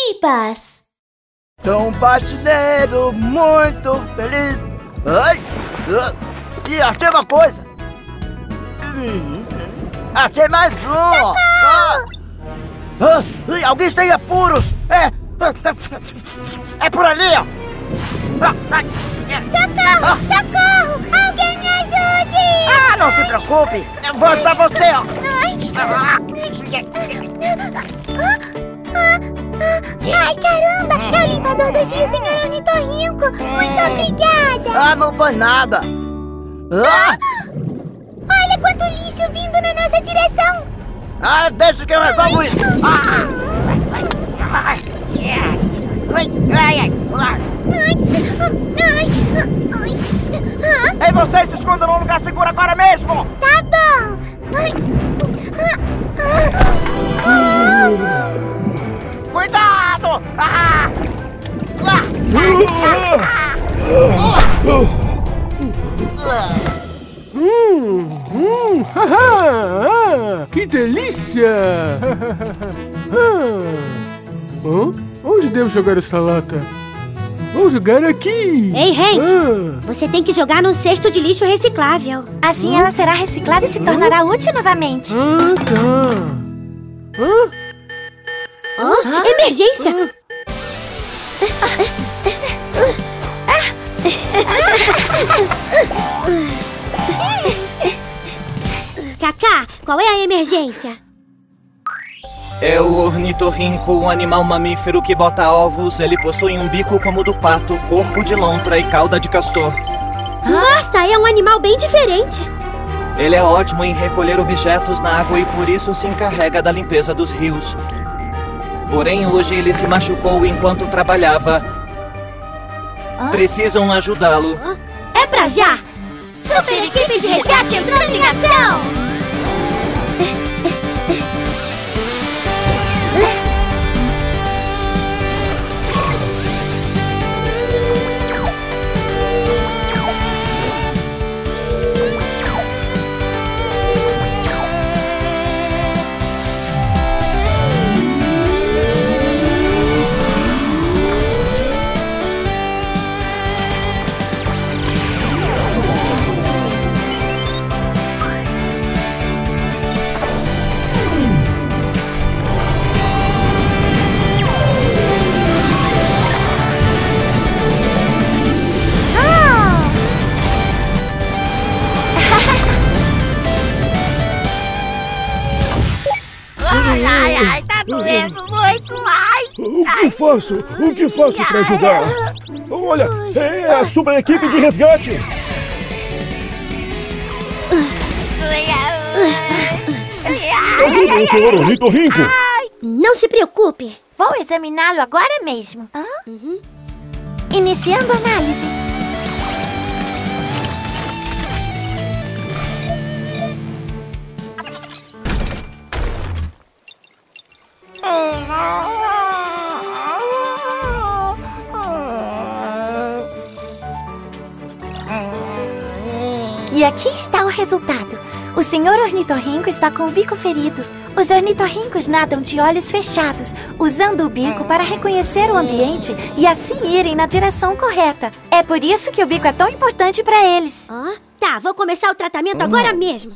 pipas. Sou um faxineiro muito feliz. Ai! E achei uma coisa. Achei mais um. Alguém está em apuros. É por ali, ó. Socorro! Socorro! Alguém me ajude! Não se preocupe. Eu vou pra você, ó. Ai, caramba! É o limpador do Gil, senhor Ornitorrinco! Muito obrigada! Não foi nada. Olha quanto lixo vindo na nossa direção! Deixa que eu resolvo isso. Ei, vocês se escondam num lugar seguro agora mesmo! Tá bom! Cuidado! Que delícia! Onde devo jogar essa lata? Vou jogar aqui! Ei, Hank! Você tem que jogar num cesto de lixo reciclável. Assim ela será reciclada e se tornará útil novamente. Emergência! Cacá, qual é a emergência? É o ornitorrinco, um animal mamífero que bota ovos. Ele possui um bico como o do pato, corpo de lontra e cauda de castor. Nossa, é um animal bem diferente. Ele é ótimo em recolher objetos na água e por isso se encarrega da limpeza dos rios. Porém, hoje ele se machucou enquanto trabalhava. Precisam ajudá-lo. É pra já! Super equipe de resgate entrando em ação! Tá doendo muito mais. O que faço para ajudar? Olha, é a super equipe de resgate. Ajudem o senhor Ornitorrinco. Não se preocupe. Vou examiná-lo agora mesmo. Iniciando a análise. E aqui está o resultado. O senhor ornitorrinco está com o bico ferido. Os ornitorrincos nadam de olhos fechados, usando o bico para reconhecer o ambiente e assim irem na direção correta. É por isso que o bico é tão importante para eles. Tá, vou começar o tratamento agora mesmo.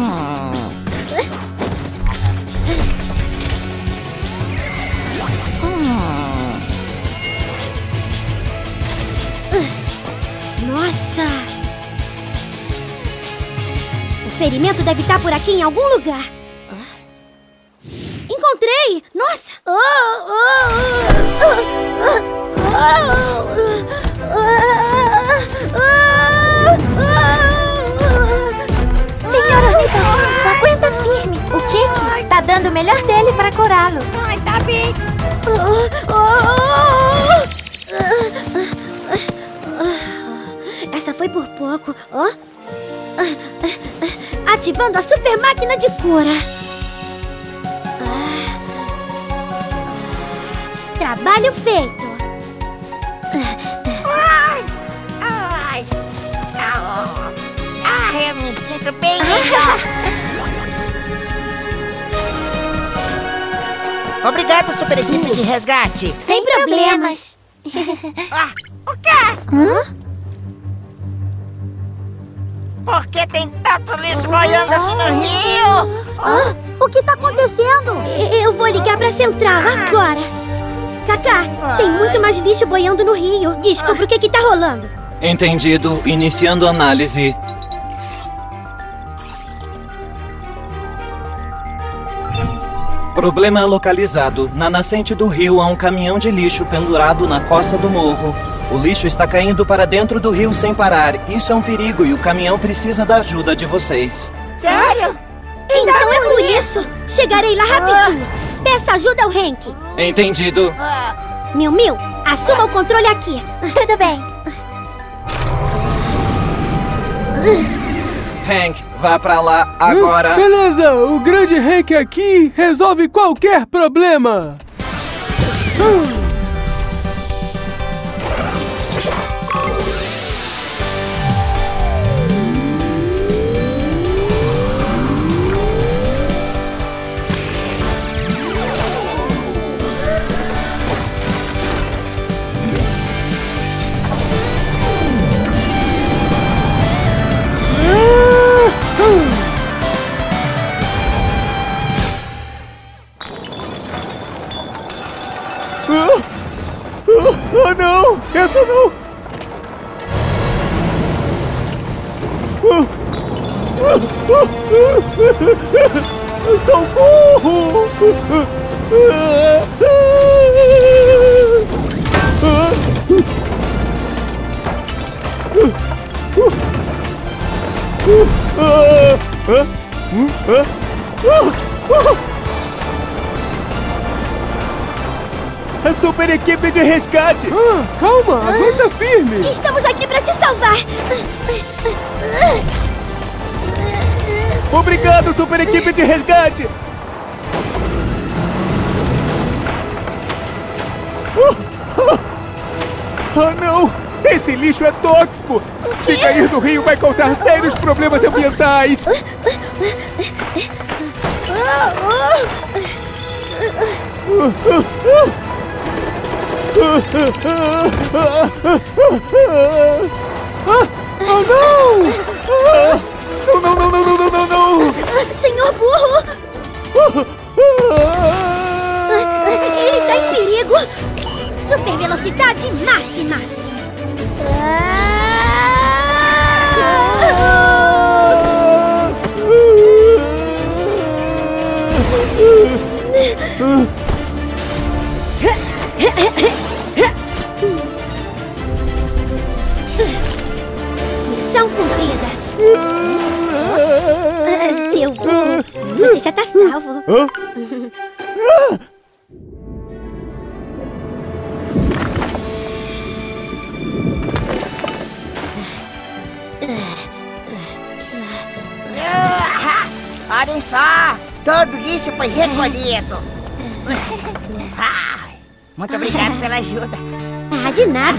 Nossa! O ferimento deve estar por aqui em algum lugar. Encontrei! Nossa! Senhor Ornitorrinco, aguenta firme. O Kiki tá dando o melhor dele para curá-lo. Ai, tá bem. Essa foi por pouco. Ativando a super máquina de cura. Trabalho feito. Eu me sinto bem melhor. Obrigado, super equipe de resgate. Sem problemas. O quê? Por que tem tanto lixo boiando assim no rio? O que tá acontecendo? Eu vou ligar pra central agora. Cacá, tem muito mais lixo boiando no rio. Descubra o que tá rolando. Entendido. Iniciando análise. Problema localizado. Na nascente do rio há um caminhão de lixo pendurado na costa do morro. O lixo está caindo para dentro do rio sem parar. Isso é um perigo e o caminhão precisa da ajuda de vocês. Sério? Então é por isso. Chegarei lá rapidinho. Peça ajuda ao Hank. Entendido. Miu, assuma o controle aqui. Tudo bem. Hank, vá pra lá agora. Beleza, o grande Hank aqui resolve qualquer problema. Ah, não! Essa não! Socorro! A super equipe de resgate! Calma, aguenta firme! Estamos aqui pra te salvar. Obrigado, super equipe de resgate! Ah, não! Esse lixo é tóxico! Se cair no rio, vai causar sérios problemas ambientais! Oh, não! Não! Senhor burro! Ele tá em perigo! Super velocidade máxima! Missão cumprida! Seu burro! Você já tá salvo! Olhem só! Todo lixo foi recolhido! Muito obrigado pela ajuda! Ah, de nada!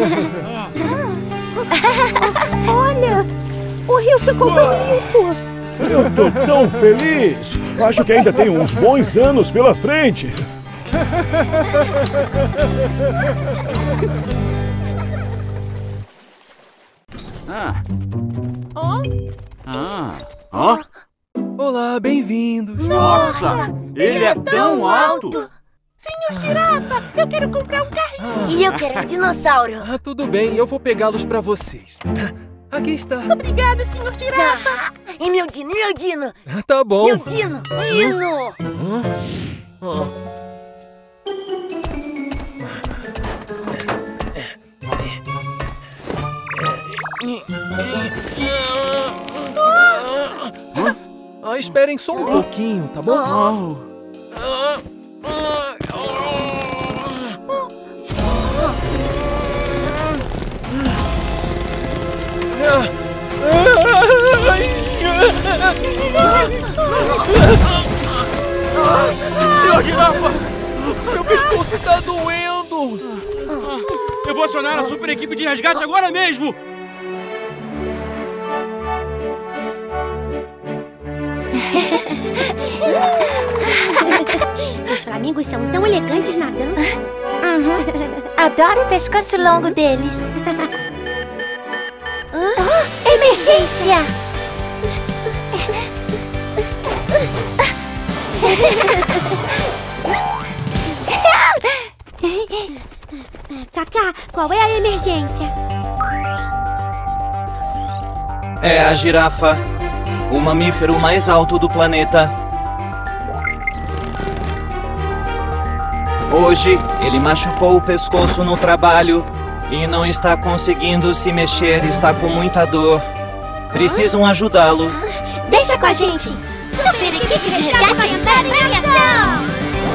Olha, o rio ficou bem limpo. Eu tô tão feliz! Acho que ainda tenho uns bons anos pela frente! Olá, bem-vindos. Nossa! Ele é tão alto! Senhor Girafa, eu quero comprar um carrinho! E eu quero um dinossauro. Ah, tudo bem, eu vou pegá-los pra vocês. Aqui está. Obrigado, senhor Girafa! E meu Dino, meu Dino. Tá bom. Meu Dino, Dino. Esperem só um pouquinho, tá bom? Senhor Girafa, meu pescoço tá doendo. Eu vou acionar a super equipe de resgate agora mesmo. Os flamingos são tão elegantes na dança. Adoro o pescoço longo deles. Emergência! Cacá, qual é a emergência? É a girafa, o mamífero mais alto do planeta. Hoje, ele machucou o pescoço no trabalho e não está conseguindo se mexer, está com muita dor. Precisam ajudá-lo. Deixa com a gente! Super equipe de resgate entrando em ação!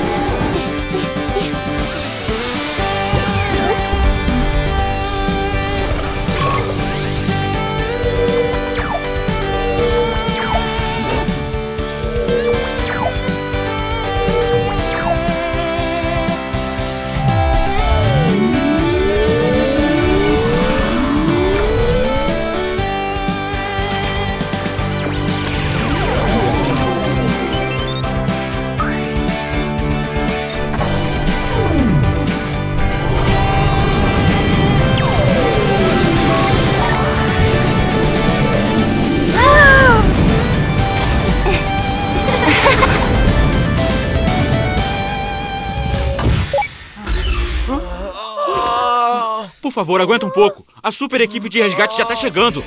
Por favor, aguenta um pouco. A super equipe de resgate já tá chegando.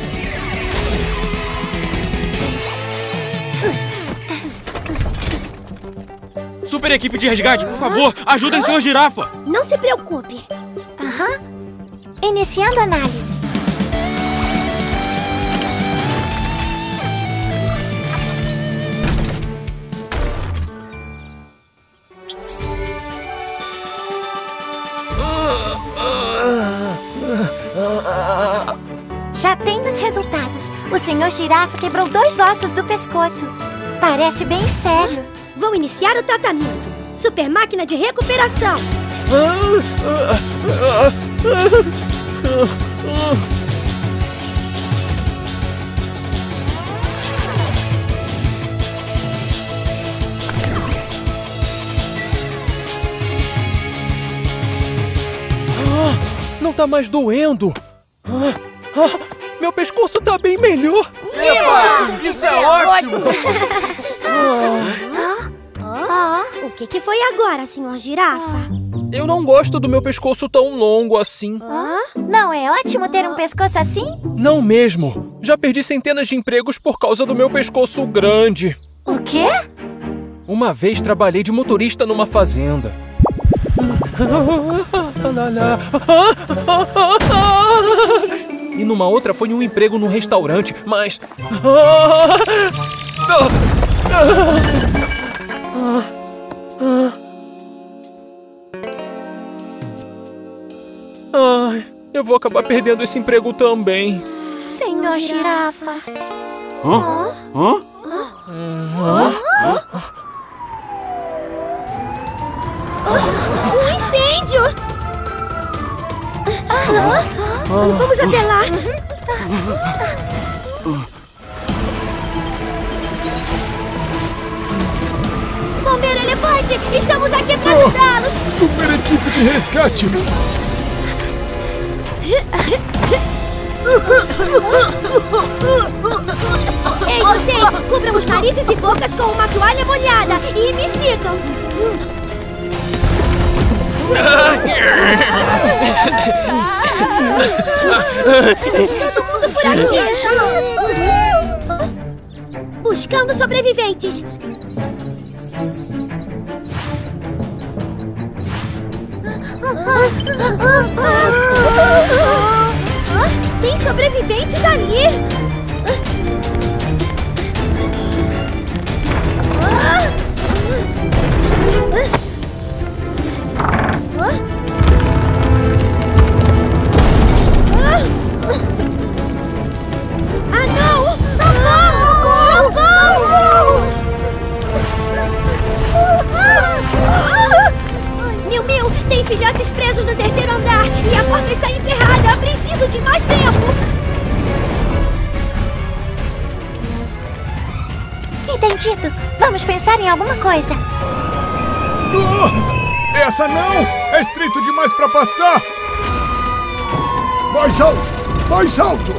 Super equipe de resgate, por favor, ajudem o Sr. Girafa. Não se preocupe. Iniciando a análise. Já tem os resultados. O Sr. Girafa quebrou 2 ossos do pescoço. Parece bem sério. Vou iniciar o tratamento. Super máquina de recuperação. Não tá mais doendo. Meu pescoço tá bem melhor. Eba! Isso é ótimo! O que foi agora, Sr. Girafa? Eu não gosto do meu pescoço tão longo assim. Não é ótimo ter um pescoço assim? Não mesmo. Já perdi centenas de empregos por causa do meu pescoço grande. O quê? Uma vez trabalhei de motorista numa fazenda. E numa outra foi um emprego num restaurante, mas... Ai, eu vou acabar perdendo esse emprego também. Sr. Girafa. Um incêndio! Vamos até lá. Bombeiro Elefante, estamos aqui para ajudá-los. Super equipe de resgate. Ei, vocês! Cubram os narizes e bocas com uma toalha molhada e me sigam. Todo mundo por aqui! Buscando sobreviventes! Tem sobreviventes ali! Ah, não! Socorro! Socorro! Miu, tem filhotes presos no 3º andar e a porta está emperrada. Preciso de mais tempo. Entendido. Vamos pensar em alguma coisa. Essa não! É estreito demais pra passar! Mais alto! Mais alto!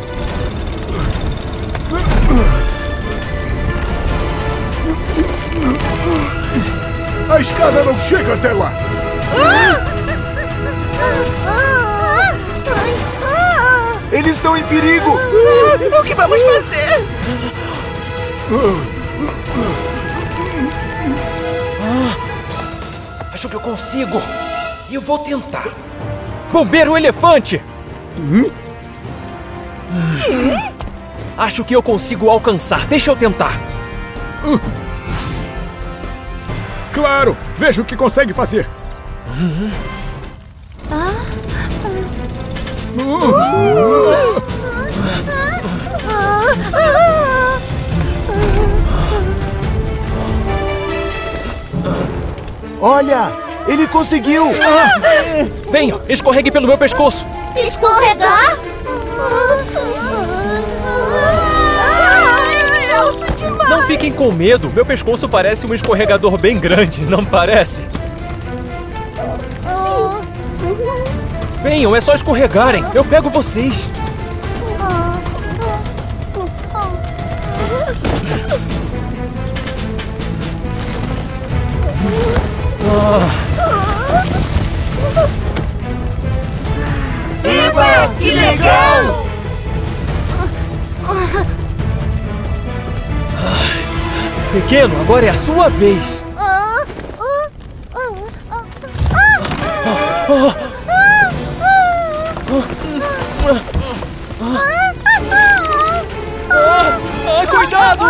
A escada não chega até lá! Eles estão em perigo! O que vamos fazer? Acho que eu consigo. E eu vou tentar. Bombeiro elefante! Acho que eu consigo alcançar. Deixa eu tentar. Claro! Veja o que consegue fazer! Olha! Ele conseguiu! Venha, escorregue pelo meu pescoço. Escorregar? Alto demais! Não fiquem com medo. Meu pescoço parece um escorregador bem grande, não parece? Venham, é só escorregarem. Eu pego vocês. Eba, que legal! Pequeno, agora é a sua vez. Cuidado!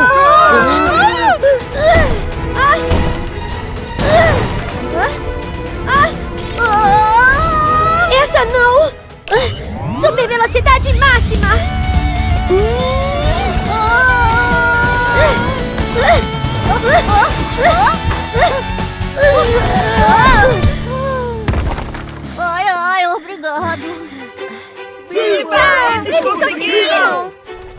Essa não! Super velocidade máxima! Ai, obrigado! Viva! Eles conseguiram!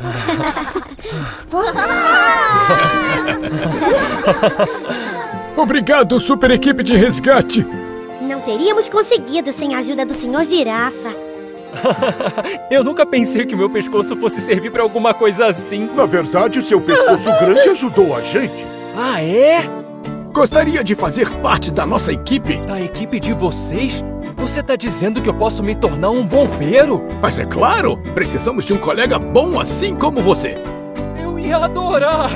Obrigado, super equipe de resgate! Não teríamos conseguido sem a ajuda do Sr. Girafa. Eu nunca pensei que o meu pescoço fosse servir pra alguma coisa assim. Na verdade, o seu pescoço grande ajudou a gente. Ah, é? Gostaria de fazer parte da nossa equipe? Da equipe de vocês? Você tá dizendo que eu posso me tornar um bombeiro? Mas é claro! Precisamos de um colega bom assim como você. Eu ia adorar!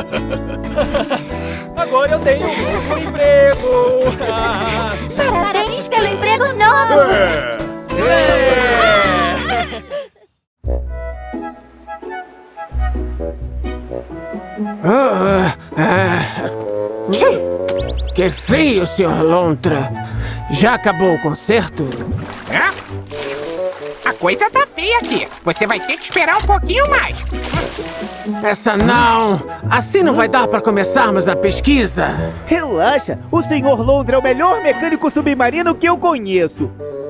Agora eu tenho um novo emprego! Parabéns pelo emprego novo! Que frio, Sr. Lontra. Já acabou o concerto? A coisa tá feia aqui. Você vai ter que esperar um pouquinho mais. Essa não! Assim não vai dar para começarmos a pesquisa. Relaxa, o Sr. Londra é o melhor mecânico submarino que eu conheço.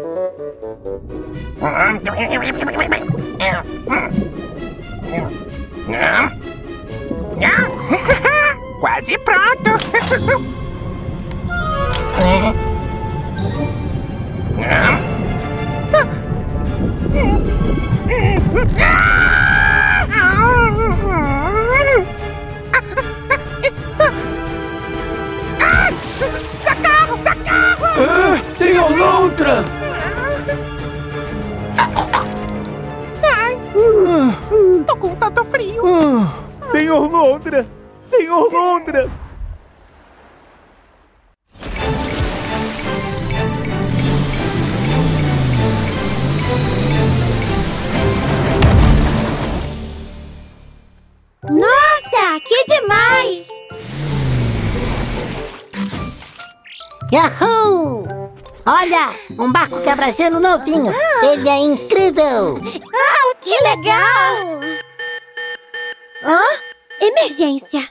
Quase pronto. Socorro! Sr. Lontra! Ai, tô com tanto frio. Sr. Londra! Sr. Londra! Nossa, que demais! Yahoo! Olha, um barco quebra-gelo novinho. Ele é incrível! Que legal! Emergência!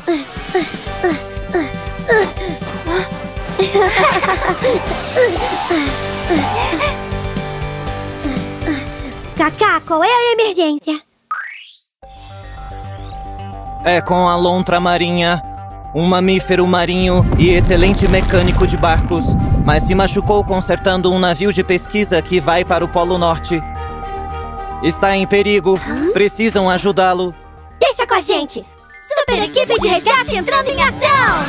Cacá, qual é a emergência? É com a lontra marinha. um mamífero marinho e excelente mecânico de barcos, mas se machucou consertando um navio de pesquisa que vai para o Polo Norte. Está em perigo. Precisam ajudá-lo. Deixa com a gente! Super equipe de resgate entrando em ação!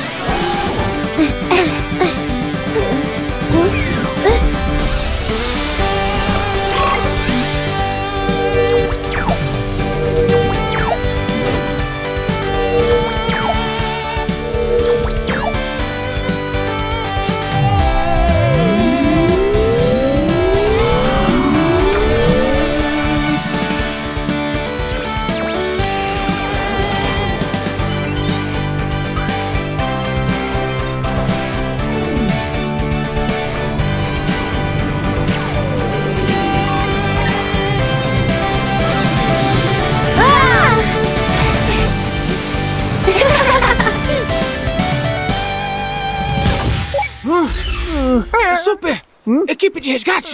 Super! Equipe de resgate!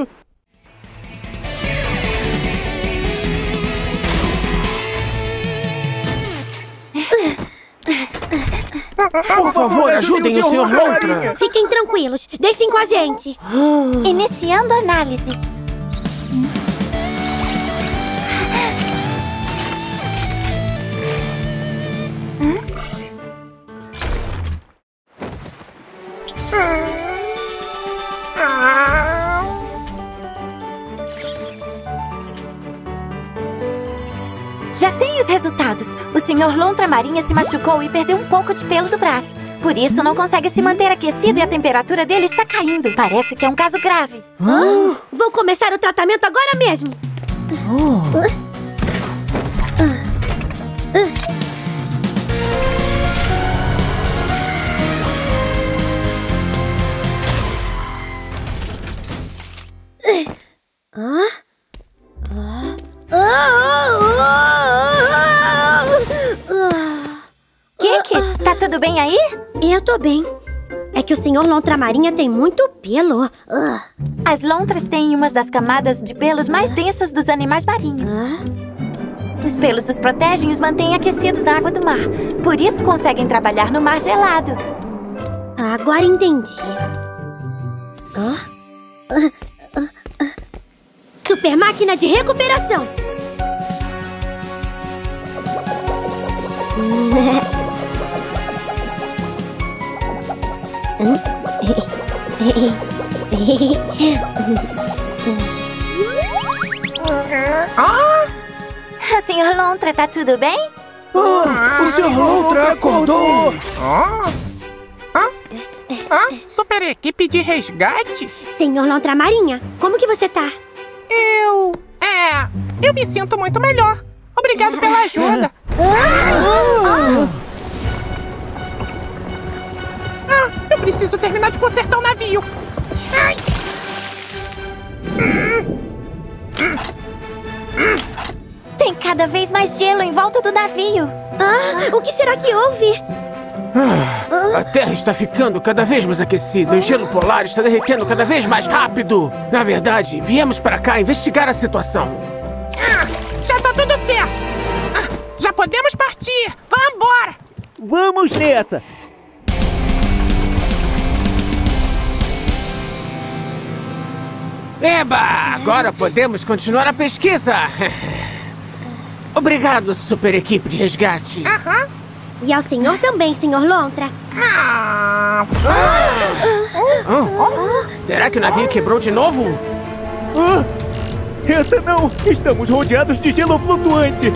Por favor, ajudem o Sr. Lontra! Fiquem tranquilos, deixem com a gente! Iniciando a análise. Já tem os resultados. O Sr. Lontra Marinha se machucou e perdeu um pouco de pelo do braço. Por isso, não consegue se manter aquecido e a temperatura dele está caindo. Parece que é um caso grave. Vou começar o tratamento agora mesmo. Kiki, tá tudo bem aí? Eu tô bem. É que o Sr. Lontra Marinha tem muito pelo. As lontras têm uma das camadas de pelos mais densas dos animais marinhos. Os pelos os protegem e os mantêm aquecidos na água do mar. Por isso conseguem trabalhar no mar gelado. Agora entendi. Super máquina de recuperação. Sr. Lontra, tá tudo bem? O Sr. Lontra acordou! Super equipe de resgate? Sr. Lontra Marinha, como que você tá? Eu me sinto muito melhor. Obrigado pela ajuda. Eu preciso terminar de consertar o navio. Ai. Tem cada vez mais gelo em volta do navio. O que será que houve? A Terra está ficando cada vez mais aquecida. O gelo polar está derretendo cada vez mais rápido. Na verdade, viemos para cá investigar a situação. Já tá tudo certo. Já podemos partir. Vambora. Vamos nessa. Eba! Agora podemos continuar a pesquisa. Obrigado, super equipe de resgate. E ao senhor também, Sr. Lontra. Será que o navio quebrou de novo? Essa não! Estamos rodeados de gelo flutuante!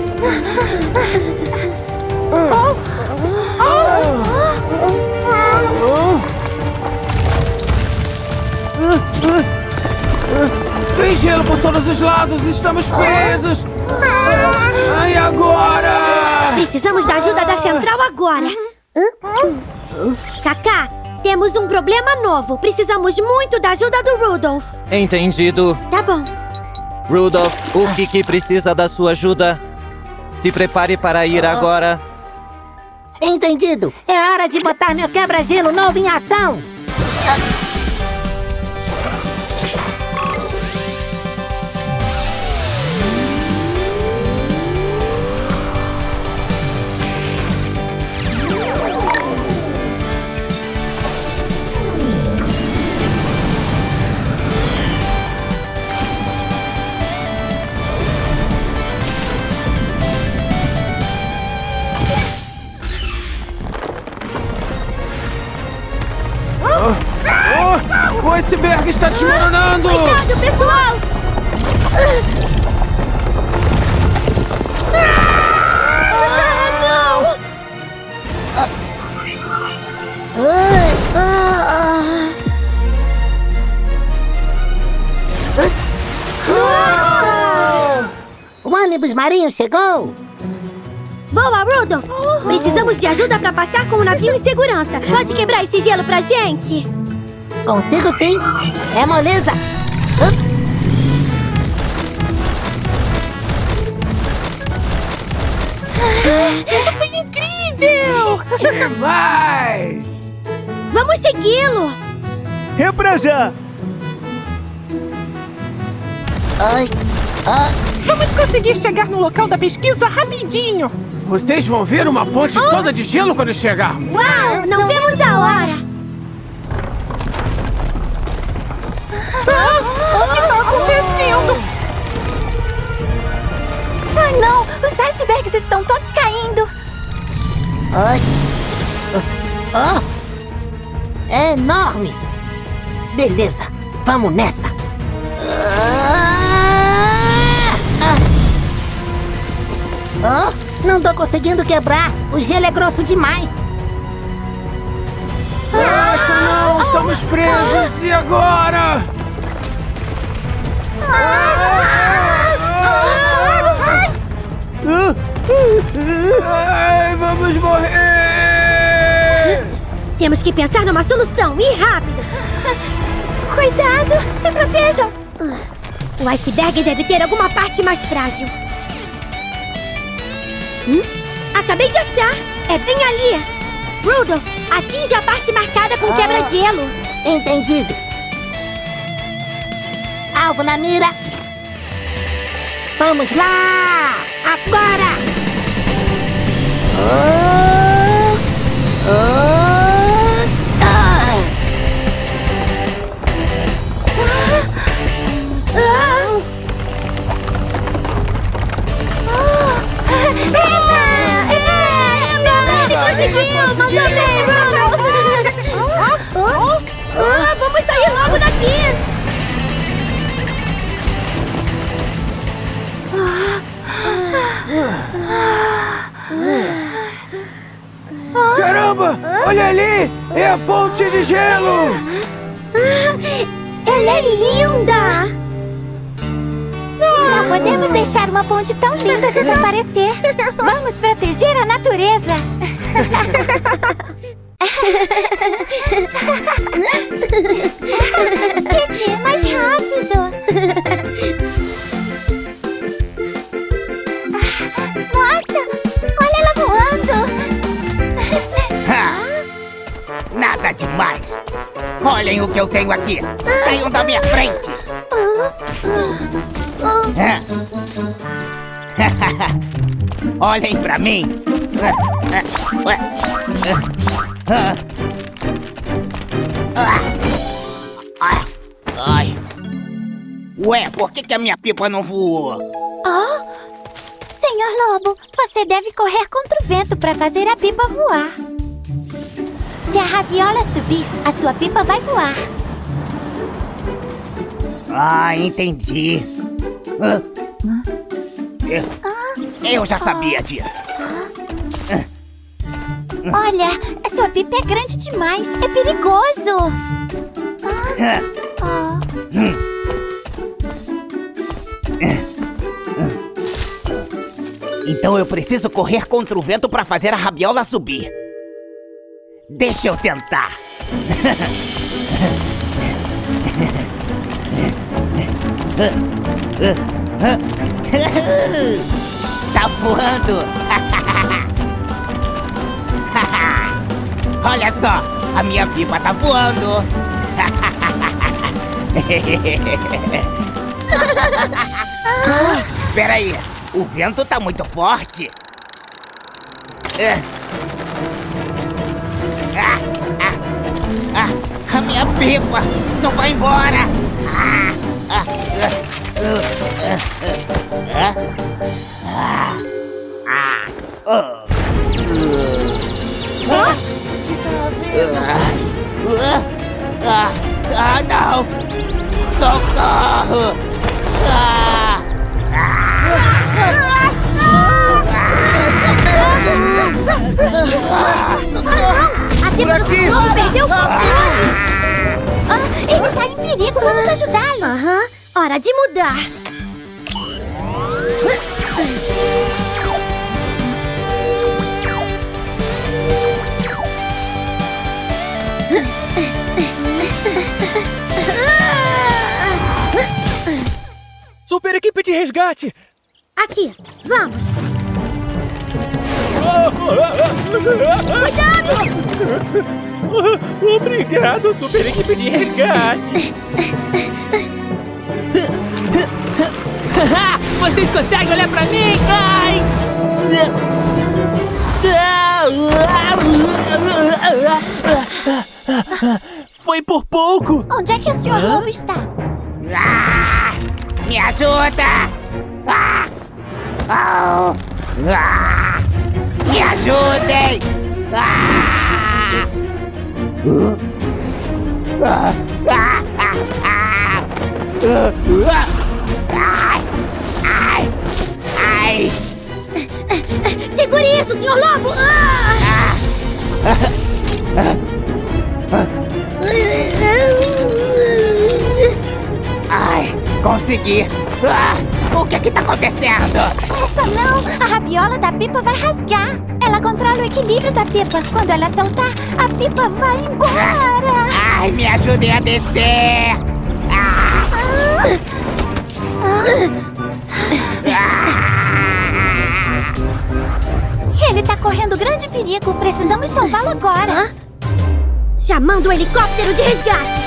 Tem gelo por todos os lados! Estamos presos! E agora? Precisamos da ajuda da central agora! Kaká, temos um problema novo. Precisamos muito da ajuda do Rudolph. Entendido. Tá bom. Rudolph, o Kiki precisa da sua ajuda. Se prepare para ir agora. Entendido. É hora de botar meu quebra-gelo novo em ação. O iceberg está desmoronando! Cuidado, pessoal! Não! O ônibus marinho chegou! Boa, Rudolph! Precisamos de ajuda para passar com o navio em segurança. Pode quebrar esse gelo pra gente? Consigo sim! É moleza! Isso foi incrível! Demais! Vamos segui-lo! É pra já! Ai! Vamos conseguir chegar no local da pesquisa rapidinho! Vocês vão ver uma ponte toda de gelo quando chegarmos! Uau! Não vemos a hora! O que está acontecendo? Ai, não! Os icebergs estão todos caindo! Ai! É enorme! Beleza, vamos nessa! Não tô conseguindo quebrar! O gelo é grosso demais! Nossa, não! Estamos presos! E agora? Ai, vamos morrer! Temos que pensar numa solução, e rápido! Cuidado! Se protejam! O iceberg deve ter alguma parte mais frágil. Acabei de achar! É bem ali! Rudolph, atinge a parte marcada com quebra-gelo! Entendido! Alvo na mira! Vamos lá! Agora! Vamos sair logo daqui! Caramba! Olha ali! É a ponte de gelo! Ela é linda! Não podemos deixar uma ponte tão linda desaparecer. Vamos proteger a natureza. Kiki, mais rápido! Nossa! Olha ela voando! Nada demais! Olhem o que eu tenho aqui! Saiam da minha frente! Olhem pra mim! Ai! Ué, por que a minha pipa não voou? Senhor Lobo, você deve correr contra o vento para fazer a pipa voar. Se a rabiola subir, a sua pipa vai voar. Entendi. Eu já sabia disso. Olha, a sua pipa é grande demais. É perigoso. Então eu preciso correr contra o vento para fazer a rabiola subir. Deixa eu tentar. Tá voando. Olha só, a minha pipa tá voando. Peraí, o vento tá muito forte. A minha pipa não vai embora. Não! Socorro! A Pippa do Ciclope perdeu o controle! Ele tá em perigo, vamos ajudá-lo! Hora de mudar! Super equipe de resgate! Aqui, vamos! Obrigado, super equipe de resgate! Vocês conseguem olhar pra mim? Ai! Foi por pouco! Onde é que o Sr. Lobo está? Me ajuda! Me ajudem! Ai! Segure isso, Sr. Lobo! Ai, consegui! O que tá acontecendo? Essa não! A rabiola da Pippa vai rasgar! Ela controla o equilíbrio da Pippa. Quando ela soltar, a Pippa vai embora! Ai, me ajudem a descer! Ele tá correndo grande perigo. Precisamos salvá-lo agora. Chamando o helicóptero de resgate!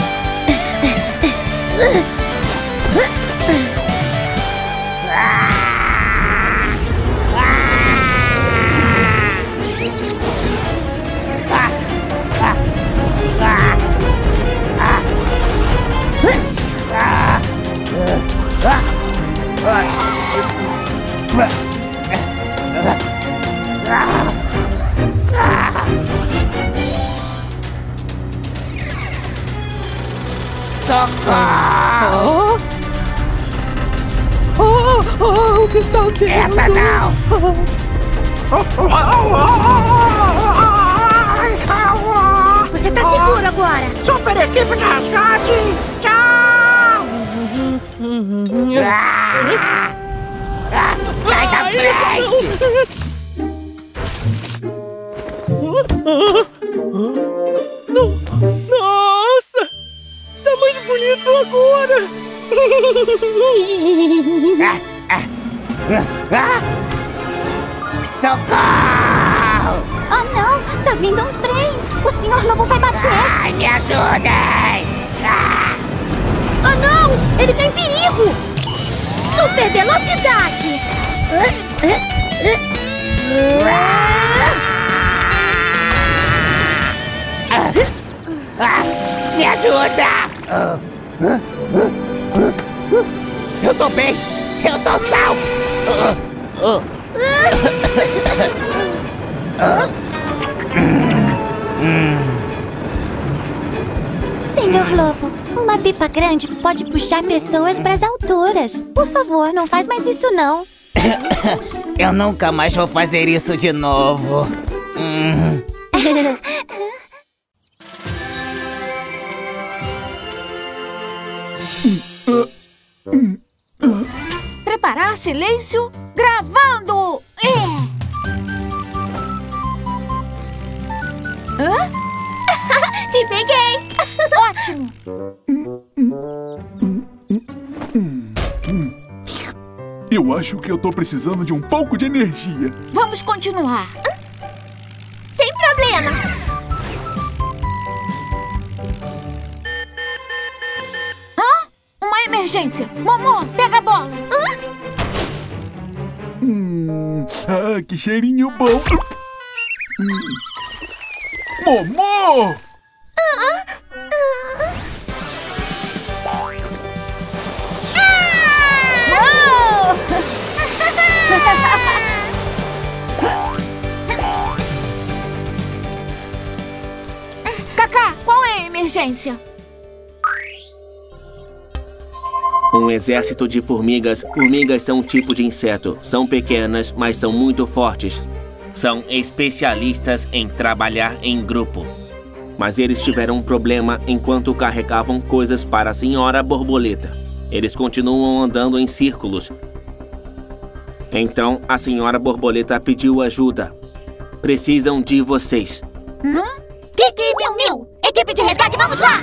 Socorro! O que está acontecendo? Essa não! Você tá seguro agora! Super equipe de resgate! Tchau! Sai da frente! Nossa! Tá mais bonito agora! Socorro! Oh não! Tá vindo um trem! O Sr. Lobo vai bater! Ai, me ajudem! Oh não! Ele tá em perigo! Super velocidade! Me ajuda! Eu tô bem! Eu tô salvo! Senhor Lobo, uma pipa grande pode puxar pessoas pras alturas. Por favor, não faz mais isso não. Eu nunca mais vou fazer isso de novo. Preparar silêncio, gravando! Hã? Te peguei! Ótimo! Eu acho que eu tô precisando de um pouco de energia. Vamos continuar. Sem problema! Uma emergência! Momô, pega a bola! Que cheirinho bom! Momô! Kaká, qual é a emergência? emergência. Um exército de formigas. Formigas são um tipo de inseto. São pequenas, mas são muito fortes. São especialistas em trabalhar em grupo. Mas eles tiveram um problema enquanto carregavam coisas para a Senhora Borboleta. Eles continuam andando em círculos. Então, a Senhora Borboleta pediu ajuda. Precisam de vocês. Kiki, Miu Miu! Equipe de resgate, vamos lá!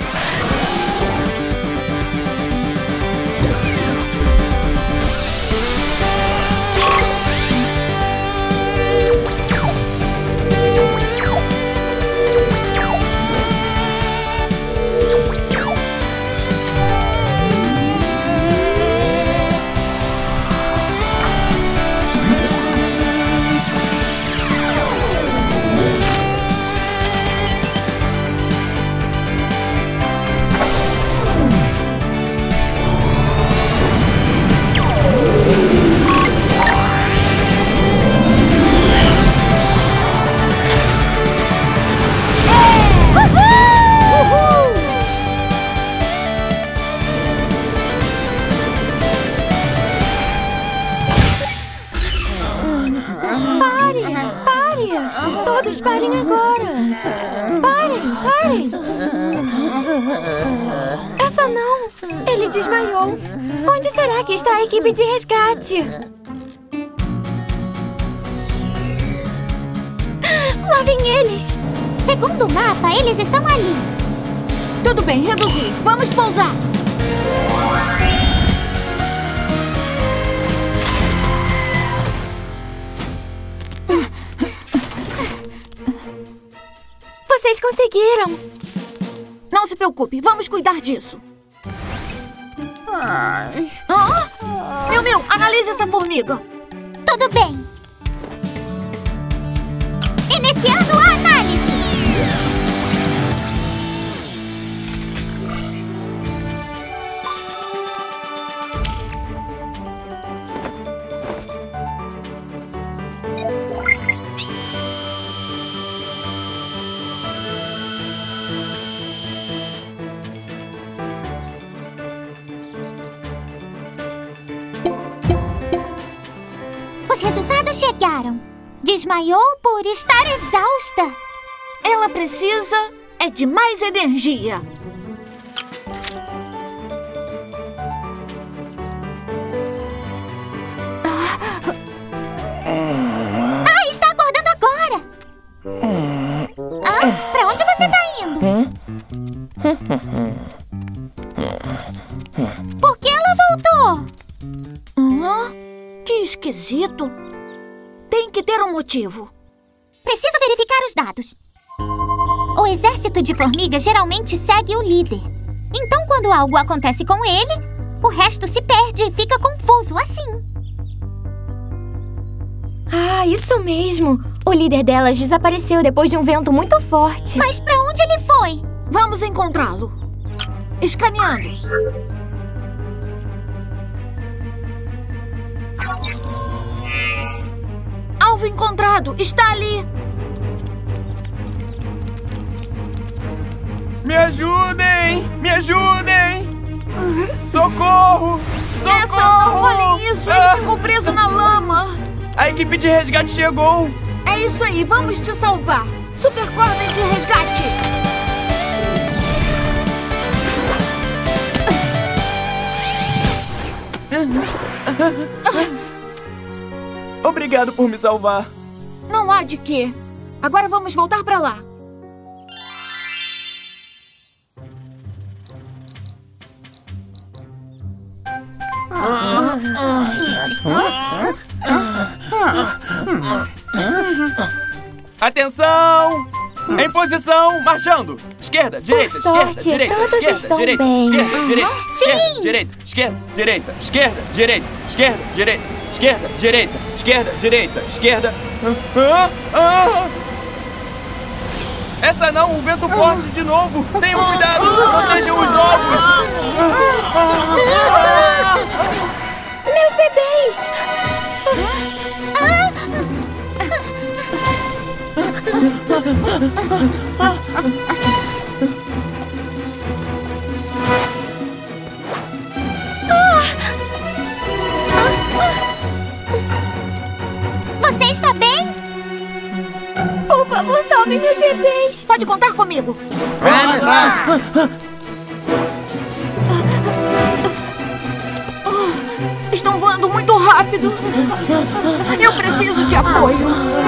Todos parem agora! Parem! Essa não! Ele desmaiou! Onde será que está a equipe de resgate? Lá vem eles! Segundo o mapa, eles estão ali. Tudo bem, reduzir. Vamos pousar. Vocês conseguiram! Não se preocupe, vamos cuidar disso. Miu, analise essa formiga. Tudo bem. Iniciando a análise. Os resultados chegaram. Desmaiou por estar exausta. Ela precisa de mais energia. Está acordando agora. Pra onde você tá indo? Por que ela voltou? Que esquisito. Tem que ter um motivo. Preciso verificar os dados. O exército de formigas geralmente segue o líder. Então, quando algo acontece com ele, o resto se perde e fica confuso assim. Ah, isso mesmo. O líder delas desapareceu depois de um vento muito forte. Mas pra onde ele foi? Vamos encontrá-lo. Escaneando. Alvo encontrado! Está ali! Me ajudem! Me ajudem! Socorro! Socorro! Essa não, olhem isso! Ele ficou preso na lama! A equipe de resgate chegou! É isso aí, vamos te salvar! Super corda de resgate! Obrigado por me salvar. Não há de quê. Agora vamos voltar pra lá. Atenção! Em posição, marchando! Esquerda, direita, esquerda, direita, esquerda, direita, esquerda, direita, esquerda, direita, esquerda, direita, esquerda, direita, esquerda, direita, esquerda, direita, esquerda, direita, esquerda. Essa não, um vento forte de novo! Tenham cuidado! Protejam os ovos! Meus bebês! meus bebês! Pode contar comigo. Vamos lá! Estão voando muito rápido. Eu preciso de apoio.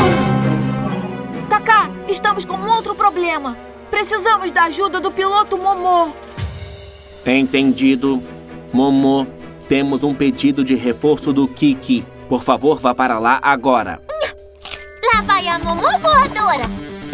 Kaká, estamos com um outro problema. Precisamos da ajuda do piloto Momô. Entendido. Momô, temos um pedido de reforço do Kiki. Por favor, vá para lá agora. Lá vai a Momô voadora.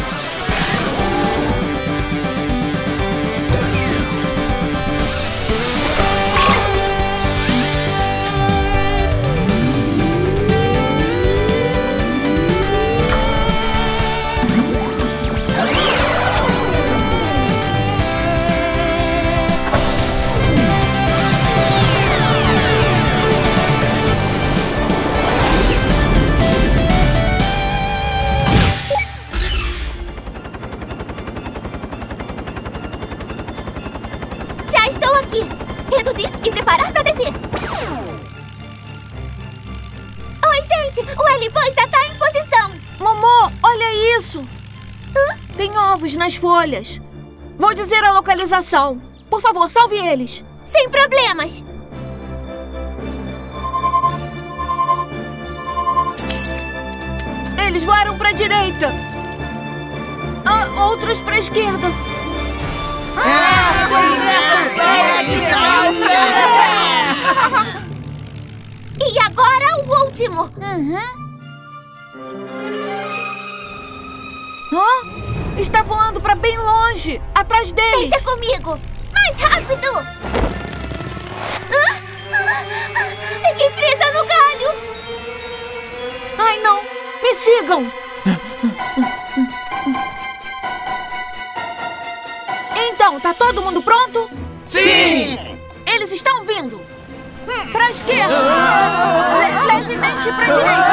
Reduzir e preparar para descer. Oi, gente! O L-Bus já está em posição. Momô, olha isso! Tem ovos nas folhas. Vou dizer a localização. Por favor, salve eles. Sem problemas. Eles voaram para a direita. Outros para a esquerda. E agora o último. Está voando para bem longe, atrás deles. Deixa comigo. Mais rápido. Fiquei presa no galho. Ai, não. Me sigam. Então, tá todo mundo pronto? Sim! Eles estão vindo. Pra esquerda. Levemente pra direita.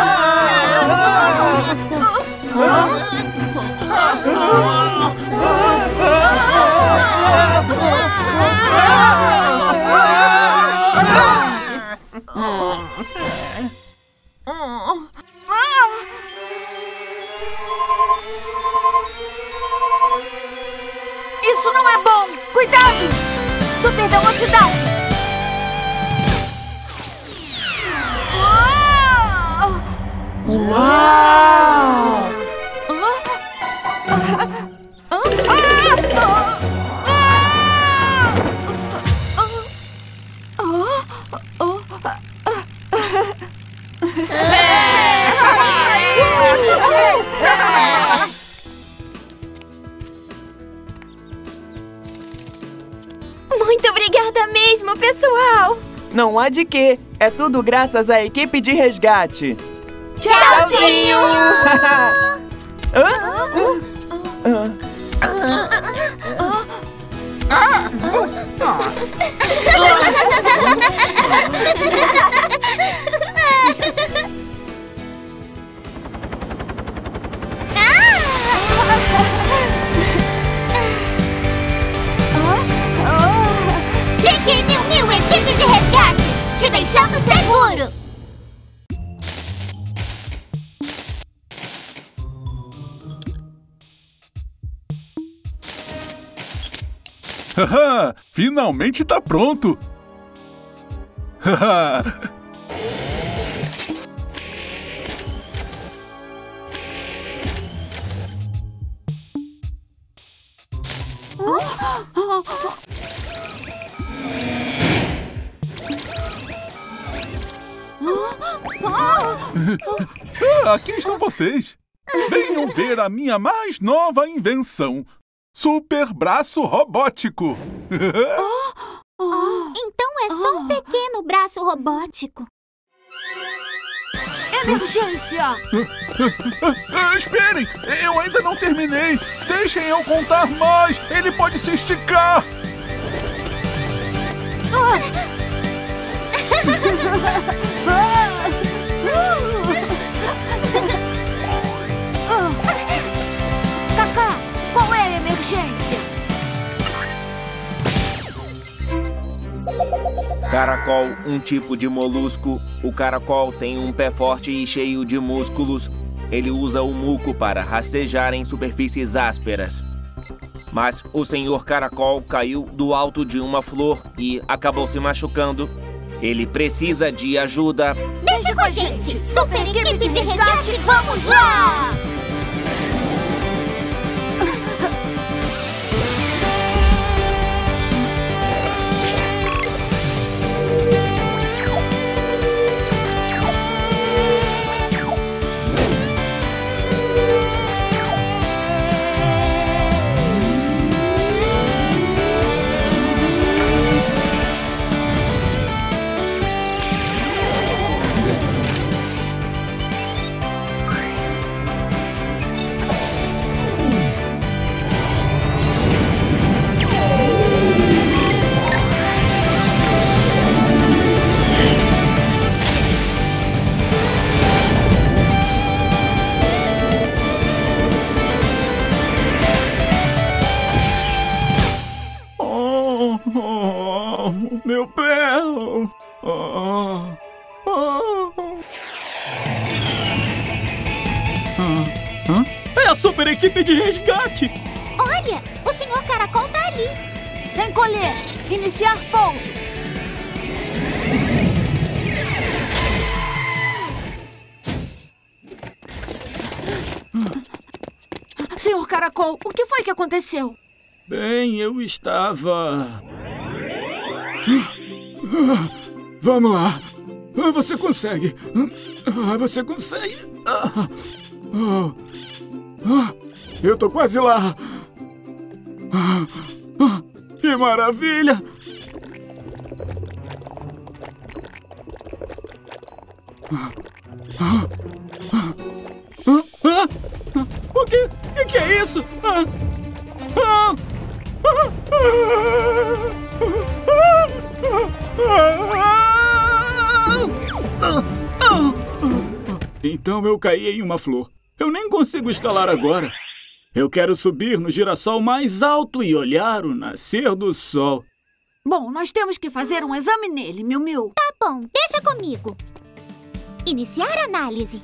Isso não é bom! Cuidado! Super velocidade! Uau! Muito obrigada mesmo, pessoal! Não há de quê. É tudo graças à equipe de resgate. Tchauzinho! Kiki Miu, equipe de resgate, te deixando seguro. Haha, finalmente tá pronto! Haha! Aqui estão vocês! Venham ver a minha mais nova invenção! Super braço robótico! Então é só um pequeno braço robótico. Emergência! Esperem! Eu ainda não terminei! Deixem eu contar mais! Ele pode se esticar! Kaká, qual é a emergência? Caracol, um tipo de molusco. O caracol tem um pé forte e cheio de músculos. Ele usa o muco para rastejar em superfícies ásperas. Mas o Sr. Caracol caiu do alto de uma flor e acabou se machucando. Ele precisa de ajuda. Deixa com a gente! Super equipe de resgate, vamos lá! Meu pé! É a super equipe de resgate! Olha, o Sr. Caracol tá ali. Encolher! Iniciar pouso! Sr. Caracol, o que foi que aconteceu? Bem, eu estava... Vamos lá. Você consegue. Você consegue. Eu tô quase lá. Que maravilha! O que é isso? Então eu caí em uma flor. Eu nem consigo escalar agora. Eu quero subir no girassol mais alto e olhar o nascer do sol. Bom, nós temos que fazer um exame nele, Miu-Miu. Tá bom, deixa comigo. Iniciar a análise.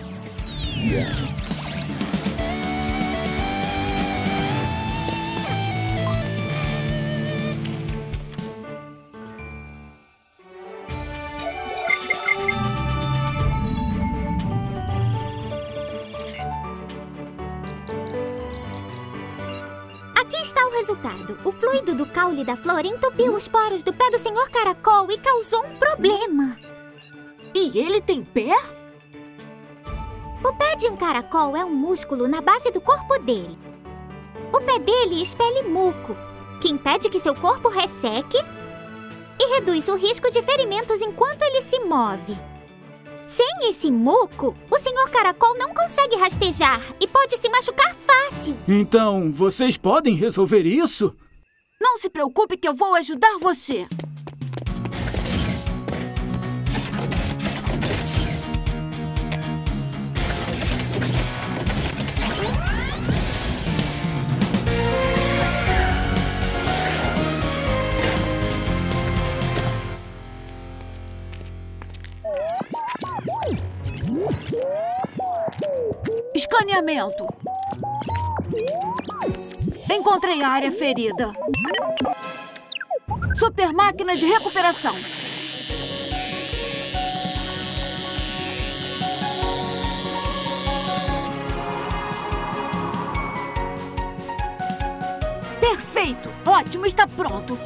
Aqui está o resultado. O fluido do caule da flor entupiu os poros do pé do Sr. Caracol e causou um problema. E ele tem pé? O pé de um caracol é um músculo na base do corpo dele. O pé dele expele muco, que impede que seu corpo resseque e reduz o risco de ferimentos enquanto ele se move. Sem esse muco, o Sr. Caracol não consegue rastejar e pode se machucar fácil. Então, vocês podem resolver isso? Não se preocupe que eu vou ajudar você. Escaneamento. Encontrei a área ferida. Super máquina de recuperação. Perfeito! Ótimo, está pronto.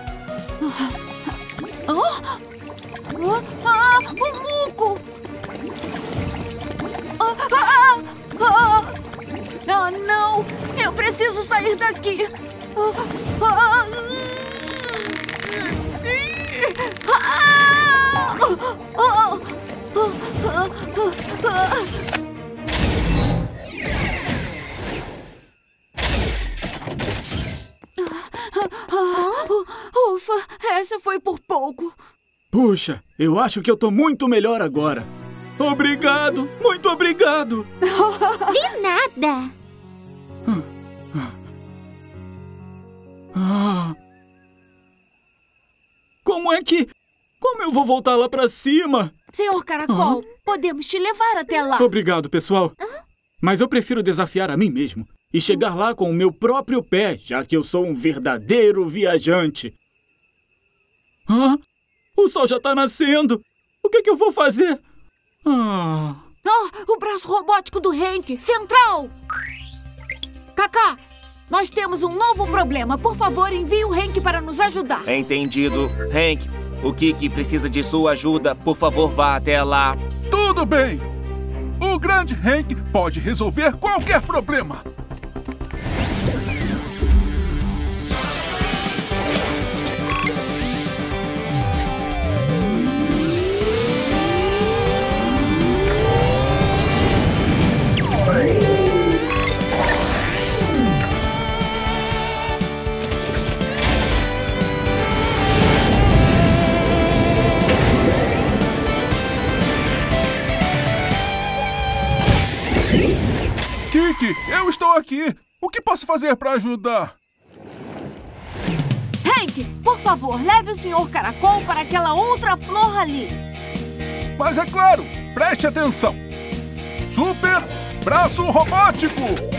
O muco! Ah, não! Eu preciso sair daqui! Ufa, essa foi por pouco. Puxa, eu acho que eu tô muito melhor agora. Obrigado, muito obrigado. De nada. Como eu vou voltar lá pra cima? Senhor Caracol, Podemos te levar até lá. Obrigado, pessoal. Mas eu prefiro desafiar a mim mesmo e chegar lá com o meu próprio pé, já que eu sou um verdadeiro viajante. Ah, o sol já tá nascendo. O que eu vou fazer? O braço robótico do Hank. Central! Kaká, nós temos um novo problema. Por favor, envie o Hank para nos ajudar. Entendido. Hank, o Kiki precisa de sua ajuda. Por favor, vá até lá. Tudo bem. O grande Hank pode resolver qualquer problema. Kiki, eu estou aqui. O que posso fazer para ajudar? Hank, por favor, leve o Sr. Caracol para aquela outra flor ali. Mas é claro, preste atenção. Super braço robótico!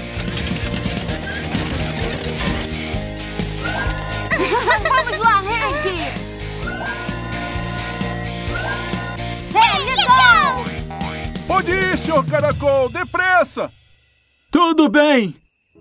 Vamos lá, Hank! Legal! Pode ir, Sr. Caracol, depressa! Tudo bem!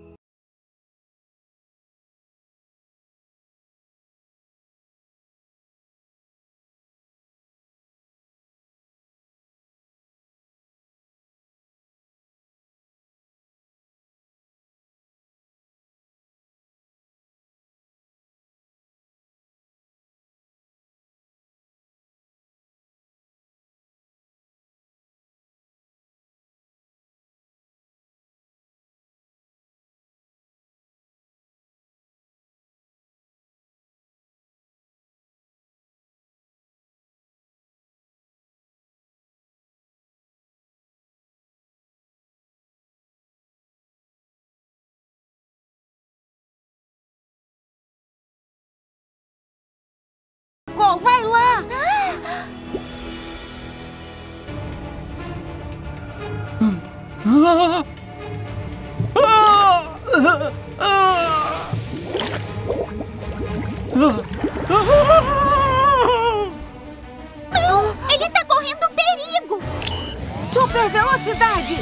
Vai lá! Ele tá correndo perigo! Super velocidade!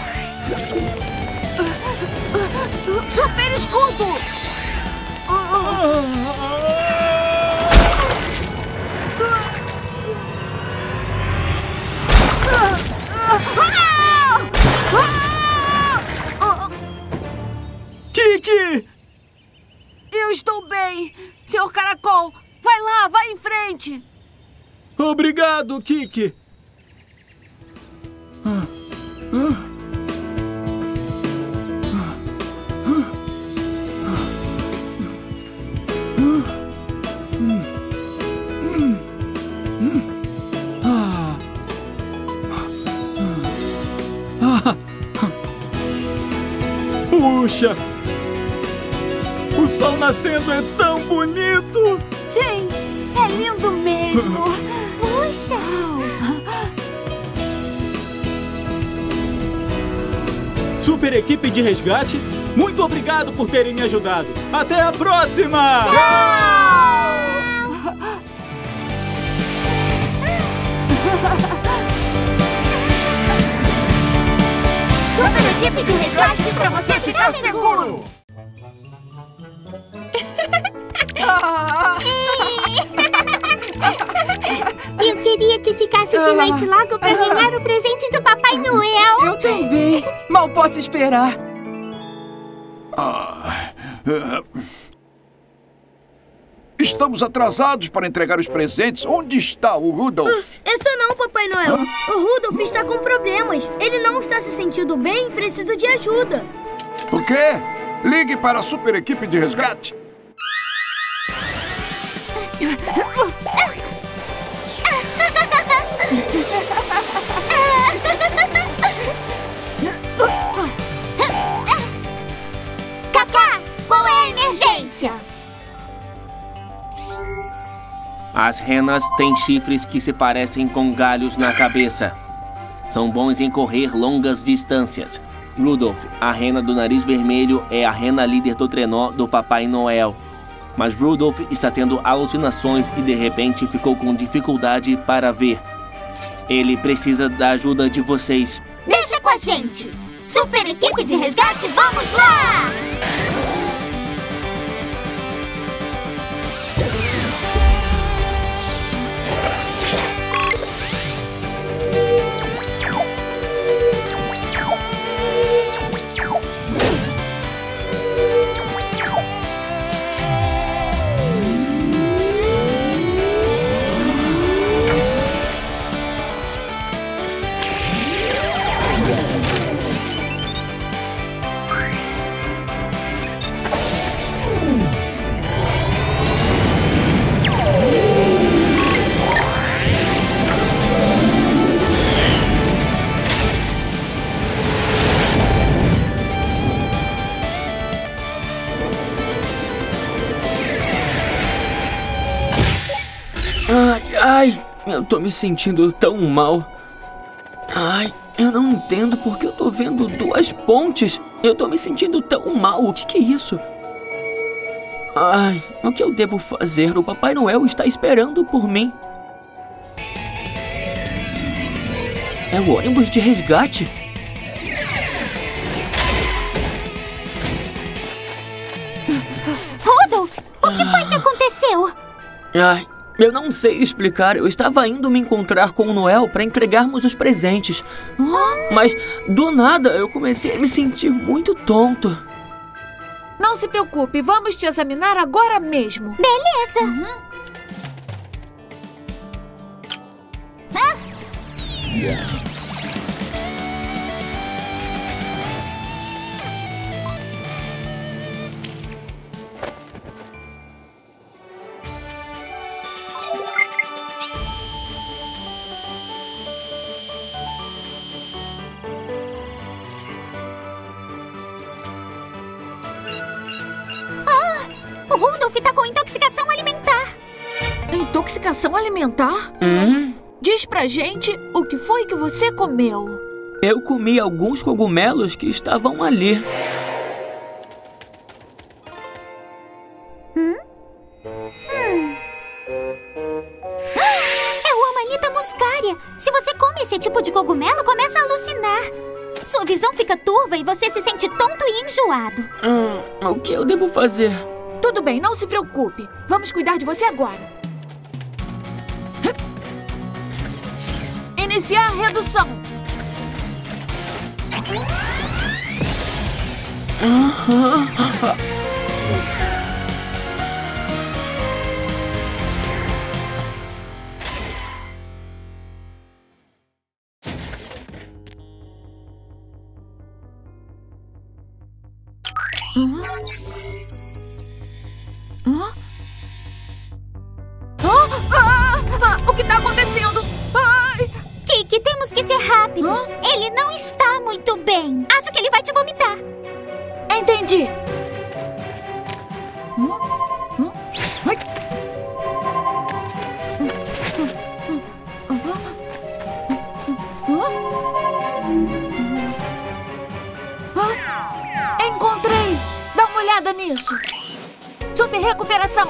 Super escudo! Kiki! Eu estou bem! Sr. Caracol, vai lá, vai em frente! Obrigado, Kiki! Puxa! O sol nascendo é tão bonito! Sim, é lindo mesmo! Puxa! Super equipe de resgate, muito obrigado por terem me ajudado! Até a próxima! Tchau! Super equipe de resgate pra você ficar seguro! Eu queria que ficasse de noite logo pra ganhar o presente do Papai Noel. Eu também. Mal posso esperar. Estamos atrasados para entregar os presentes. Onde está o Rudolph? Essa não, Papai Noel. O Rudolph está com problemas. Ele não está se sentindo bem e precisa de ajuda. O quê? Ligue para a super equipe de resgate. Kaká, qual é a emergência? As renas têm chifres que se parecem com galhos na cabeça. São bons em correr longas distâncias. Rudolph, a rena do nariz vermelho, é a rena líder do trenó do Papai Noel. Mas Rudolph está tendo alucinações e de repente ficou com dificuldade para ver. Ele precisa da ajuda de vocês. Deixa com a gente! Super equipe de resgate, vamos lá! Ai, eu tô me sentindo tão mal. Ai, eu não entendo porque eu tô vendo 2 pontes. Eu tô me sentindo tão mal. O que é isso? Ai, o que eu devo fazer? O Papai Noel está esperando por mim. É o ônibus de resgate? Rudolph, o que foi que aconteceu? Ai, eu não sei explicar. Eu estava indo me encontrar com o Noel para entregarmos os presentes. Mas, do nada, eu comecei a me sentir muito tonto. Não se preocupe, vamos te examinar agora mesmo. Beleza. O Rudolph tá com intoxicação alimentar. Intoxicação alimentar? Diz pra gente o que foi que você comeu. Eu comi alguns cogumelos que estavam ali. É o Amanita muscaria. Se você come esse tipo de cogumelo, começa a alucinar. Sua visão fica turva e você se sente tonto e enjoado. O que eu devo fazer? Tudo bem, não se preocupe. Vamos cuidar de você agora. Iniciar a redução. O que está acontecendo? Kiki, temos que ser rápidos. Ele não está muito bem. Acho que ele vai te vomitar. Entendi. Encontrei! Dá uma olhada nisso. Super recuperação.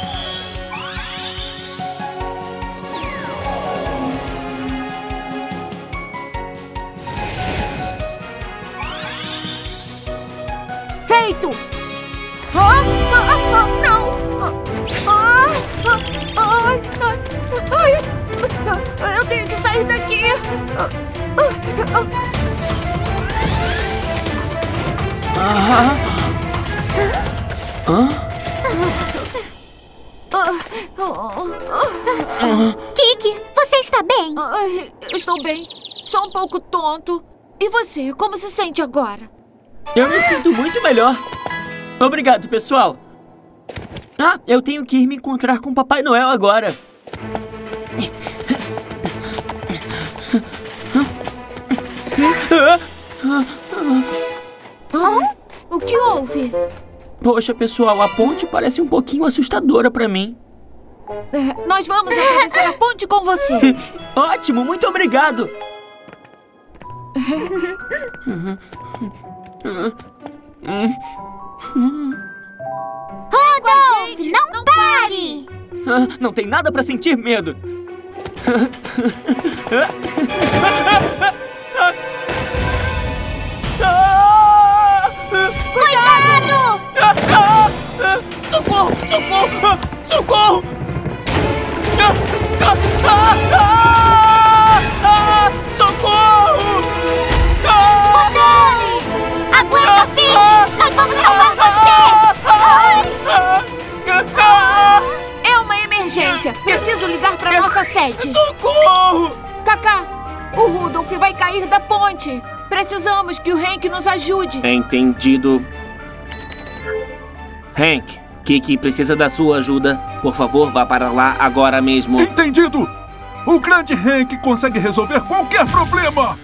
Feito! Não! Eu tenho que sair daqui! Kiki, você está bem? Eu estou bem. Só um pouco tonto. E você, como se sente agora? Eu me sinto muito melhor. Obrigado, pessoal. Eu tenho que ir me encontrar com o Papai Noel agora. O que houve? Poxa, pessoal, a ponte parece um pouquinho assustadora pra mim. Nós vamos atravessar a ponte com você. Ótimo, muito obrigado. Rudolf, não pare! Não tem nada pra sentir medo. Cuidado! Socorro! Socorro! Socorro! Socorro! Rudolf! Aguenta, filho! Nós vamos salvar você! É uma emergência! Preciso ligar pra nossa sede! Socorro! Kaká, o Rudolf vai cair da ponte! Precisamos que o Hank nos ajude! Entendido. Hank, Kiki precisa da sua ajuda. Por favor, vá para lá agora mesmo. Entendido! O grande Hank consegue resolver qualquer problema!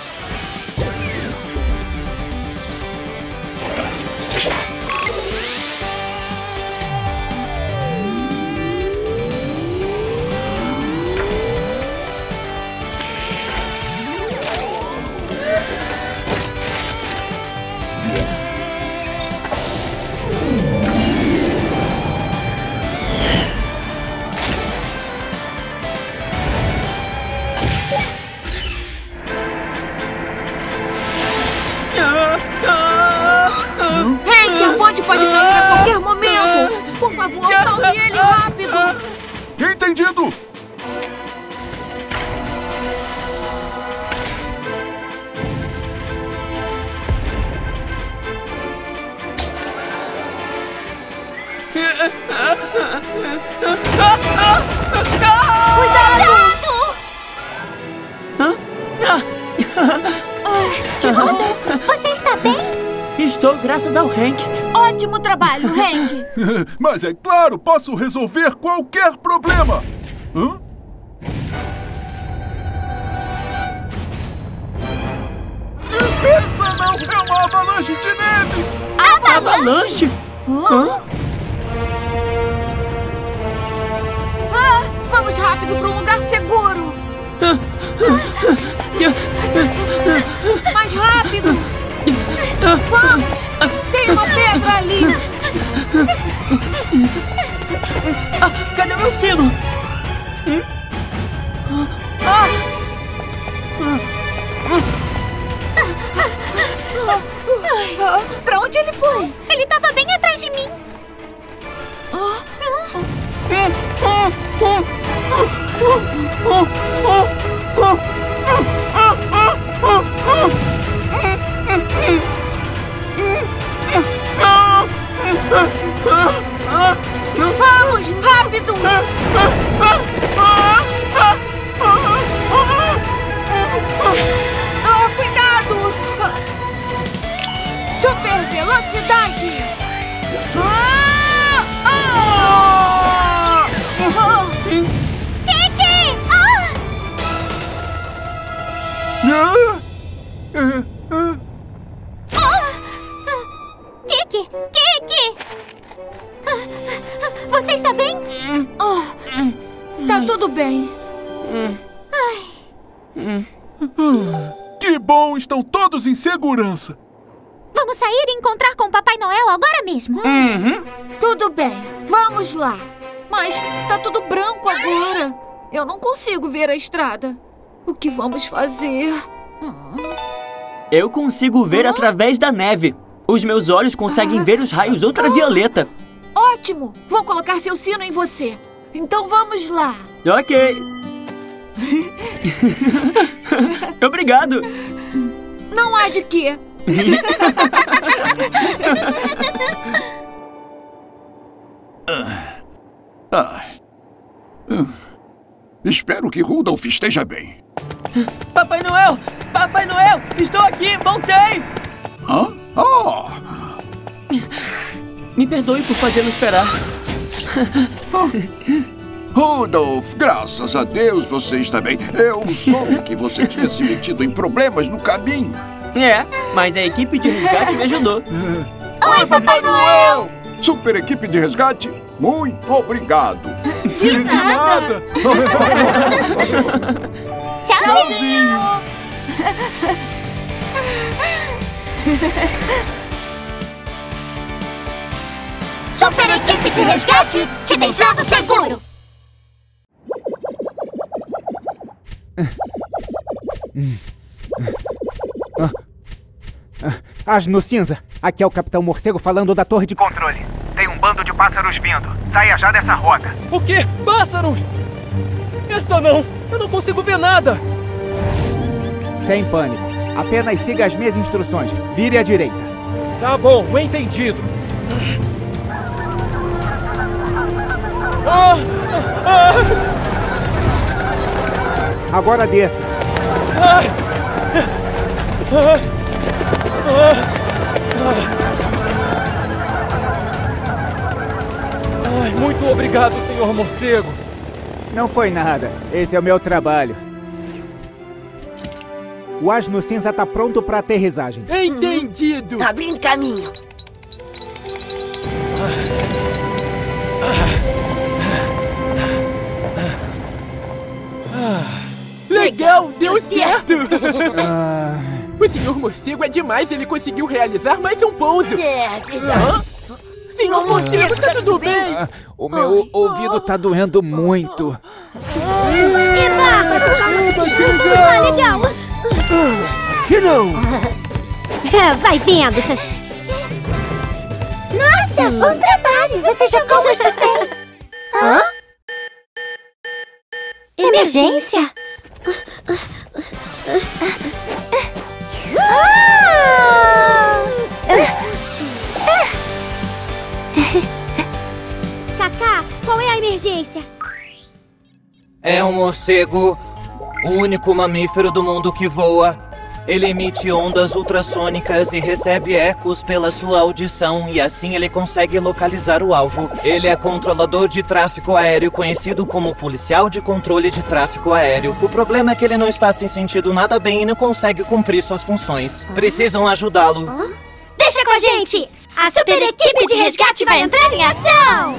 Hank, a ponte pode cair a qualquer momento! Por favor, salve ele rápido! Entendido! Rudolf, você está bem? Estou graças ao Hank. Ótimo trabalho, Hank! Mas é claro, posso resolver qualquer problema! Hã? Essa não é uma avalanche de neve! Avalanche? Vamos rápido para um lugar seguro! Mais rápido! Vamos! Tem uma pedra ali! Cadê meu sino? Pra onde ele foi? Ele estava bem atrás de mim! Vamos, rápido! Cuidado! Super velocidade! Kiki! Kiki! Kiki! Você está bem? Tá tudo bem. Que bom, estão todos em segurança. Vamos sair e encontrar com o Papai Noel agora mesmo. Tudo bem, vamos lá. Mas tá tudo branco agora. Eu não consigo ver a estrada. O que vamos fazer? Eu consigo ver através da neve. Os meus olhos conseguem ver os raios ultravioleta. Ótimo! Vou colocar seu sino em você. Então vamos lá. Ok. Obrigado. Não há de quê. Espero que Rudolf esteja bem. Papai Noel! Papai Noel! Estou aqui! Voltei! Me perdoe por fazê-lo esperar. Rudolf, graças a Deus você está bem. Eu soube que você tinha se metido em problemas no caminho. É, mas a equipe de resgate me ajudou. Oi, Papai Noel! Super equipe de resgate, muito obrigado. De nada! Tchauzinho! Super equipe de resgate, te deixando seguro! Asno Cinza, aqui é o Capitão Morcego falando da torre de controle. Tem um bando de pássaros vindo. Saia já dessa rota. O quê? Pássaros? Essa não! Eu não consigo ver nada! Sem pânico. Apenas siga as minhas instruções. Vire à direita. Tá bom, entendido. Agora desça. Ai, muito obrigado, Senhor Morcego. Não foi nada. Esse é o meu trabalho. O Asno Cinza tá pronto para aterrissagem. Entendido. Abrindo caminho. Legal, deu certo! O Senhor Morcego é demais, ele conseguiu realizar mais um pouso! É, verdade! Senhor Morcego, tá tudo bem? O meu ouvido tá doendo muito. Eba! Vamos lá, legal! Que não? Vai vendo! Nossa, bom trabalho! Você jogou muito bem! Hã? Emergência? Kaká, qual é a emergência? É um morcego, o único mamífero do mundo que voa. Ele emite ondas ultrassônicas e recebe ecos pela sua audição, e assim ele consegue localizar o alvo. Ele é controlador de tráfego aéreo, conhecido como policial de controle de tráfego aéreo. O problema é que ele não está se sentindo nada bem e não consegue cumprir suas funções. Precisam ajudá-lo. Deixa com a gente! A super equipe de resgate vai entrar em ação!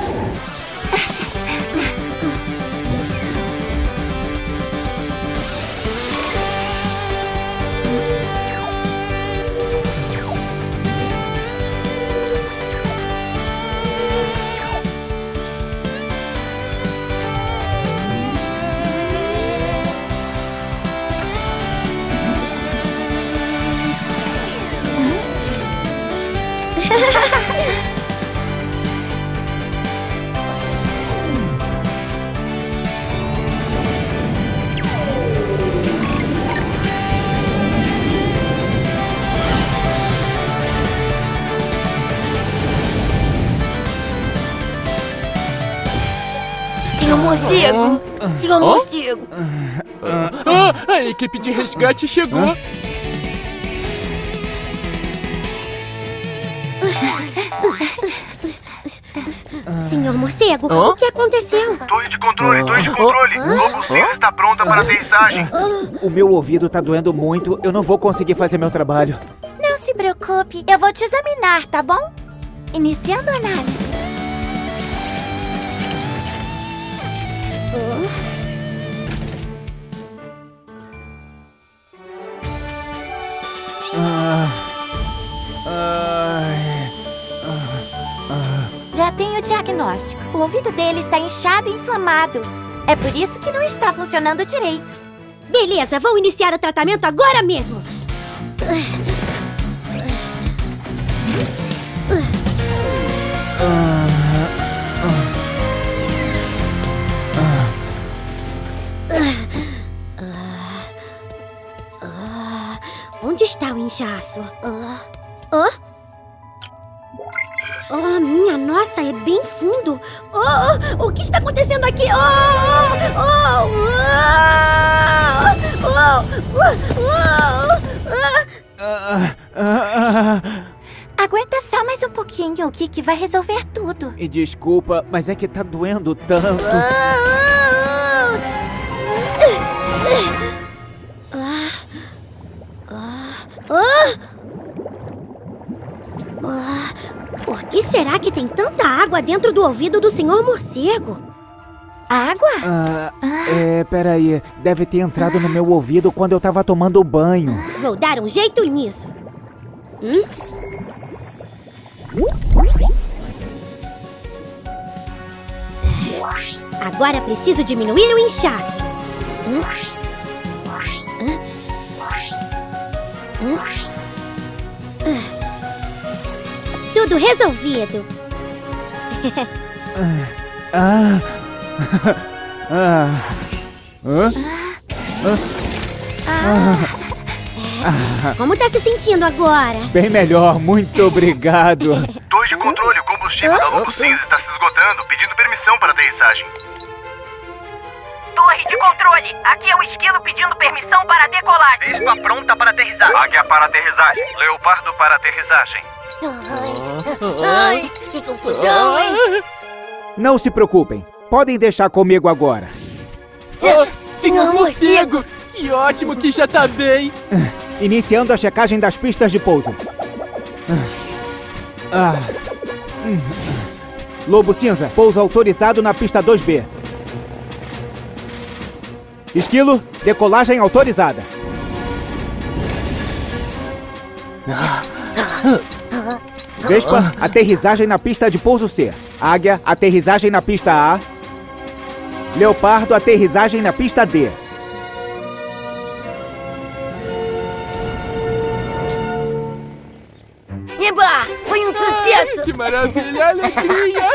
Senhor Morcego! Senhor Morcego! A equipe de resgate chegou! Senhor Morcego, o que aconteceu? Torre de controle, torre de controle! Lobo Cinza está pronta para a aterrissagem. O meu ouvido tá doendo muito, eu não vou conseguir fazer meu trabalho. Não se preocupe, eu vou te examinar, tá bom? Iniciando a análise. Já tenho o diagnóstico. O ouvido dele está inchado e inflamado. É por isso que não está funcionando direito. Beleza, vou iniciar o tratamento agora mesmo. Onde está o inchaço? Oh, minha nossa, é bem fundo. O que está acontecendo aqui? Aguenta só mais um pouquinho, o Kiki vai resolver tudo. E desculpa, mas é que tá doendo tanto. Por que será que tem tanta água dentro do ouvido do Senhor Morcego? Água? Peraí. Deve ter entrado no meu ouvido quando eu tava tomando banho. Vou dar um jeito nisso. Agora preciso diminuir o inchaço. Tudo resolvido. Como tá se sentindo agora? Bem melhor, muito obrigado. Torre de controle, o combustível da Lobo Cinza está se esgotando, pedindo permissão para aterrissagem. Torre de controle, aqui é o Esquilo pedindo permissão para decolar. Vespa pronta para aterrissar. Águia para aterrissagem. Leopardo para aterrissagem. Ai, que confusão, hein? Não se preocupem, podem deixar comigo agora. Senhor Morcego, que ótimo que já tá bem. Iniciando a checagem das pistas de pouso. Lobo Cinza, pouso autorizado na pista 2B. Esquilo, decolagem autorizada. Vespa, aterrissagem na pista de pouso C. Águia, aterrissagem na pista A. Leopardo, aterrissagem na pista D. Eba! Foi um sucesso! Que maravilha, alegria!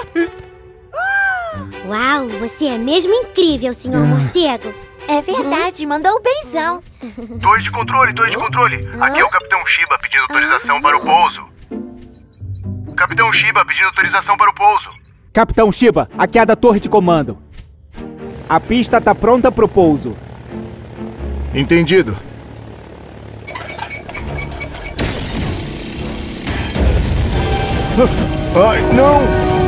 Uau, você é mesmo incrível, senhor Morcego. É verdade, mandou o benzão. Torre de controle, torre de controle. Aqui é o Capitão Shiba pedindo autorização para o pouso. Capitão Shiba pedindo autorização para o pouso. Capitão Shiba, aqui é a da torre de comando. A pista tá pronta pro pouso. Entendido. Ai, não!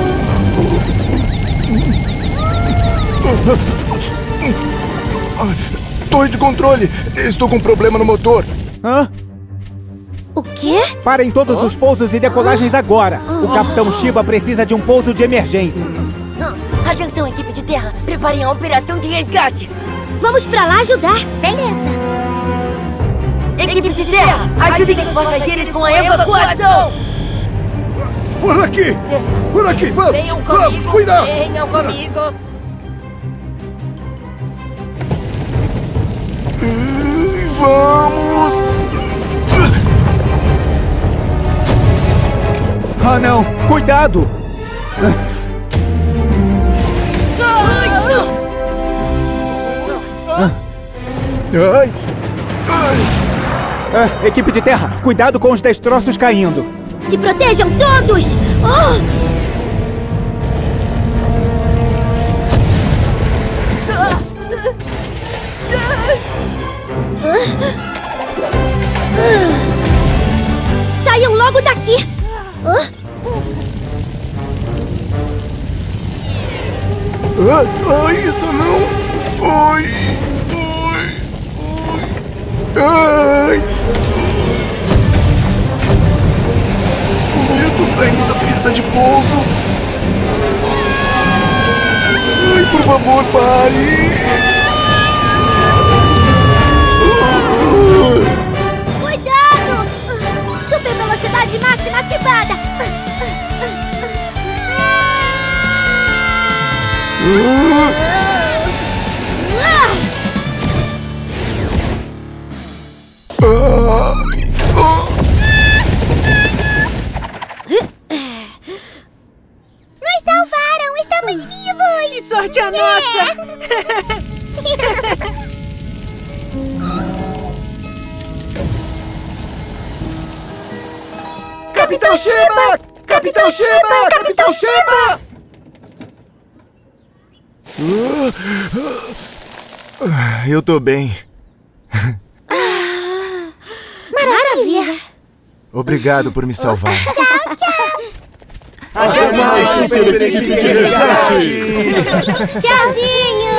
Torre de controle! Estou com um problema no motor. Hã? O quê? Parem todos os pousos e decolagens agora. O Capitão Shiba precisa de um pouso de emergência. Atenção, equipe de terra. Preparem a operação de resgate. Vamos pra lá ajudar. Beleza. Equipe de terra, ajudem os passageiros com a evacuação. Por aqui! Por aqui, vamos! Venham comigo, vamos, cuidado! venham comigo. Vamos! Ah, não! Cuidado! Ai! Ai! Equipe de terra, cuidado com os destroços caindo! Se protejam todos! Saiam logo daqui! Ai, isso não! Ai! Ai! Eu tô saindo da pista de pouso! Ai, por favor, pare! Cuidado! Super velocidade máxima ativada! Nos salvaram! Estamos vivos! Que sorte a nossa! Capitão Shiba! Capitão Shiba! Capitão Shiba! Eu tô bem. Maravilha! Obrigado por me salvar. Tchau, tchau! Até mais, super equipe de resgate! Tchauzinho!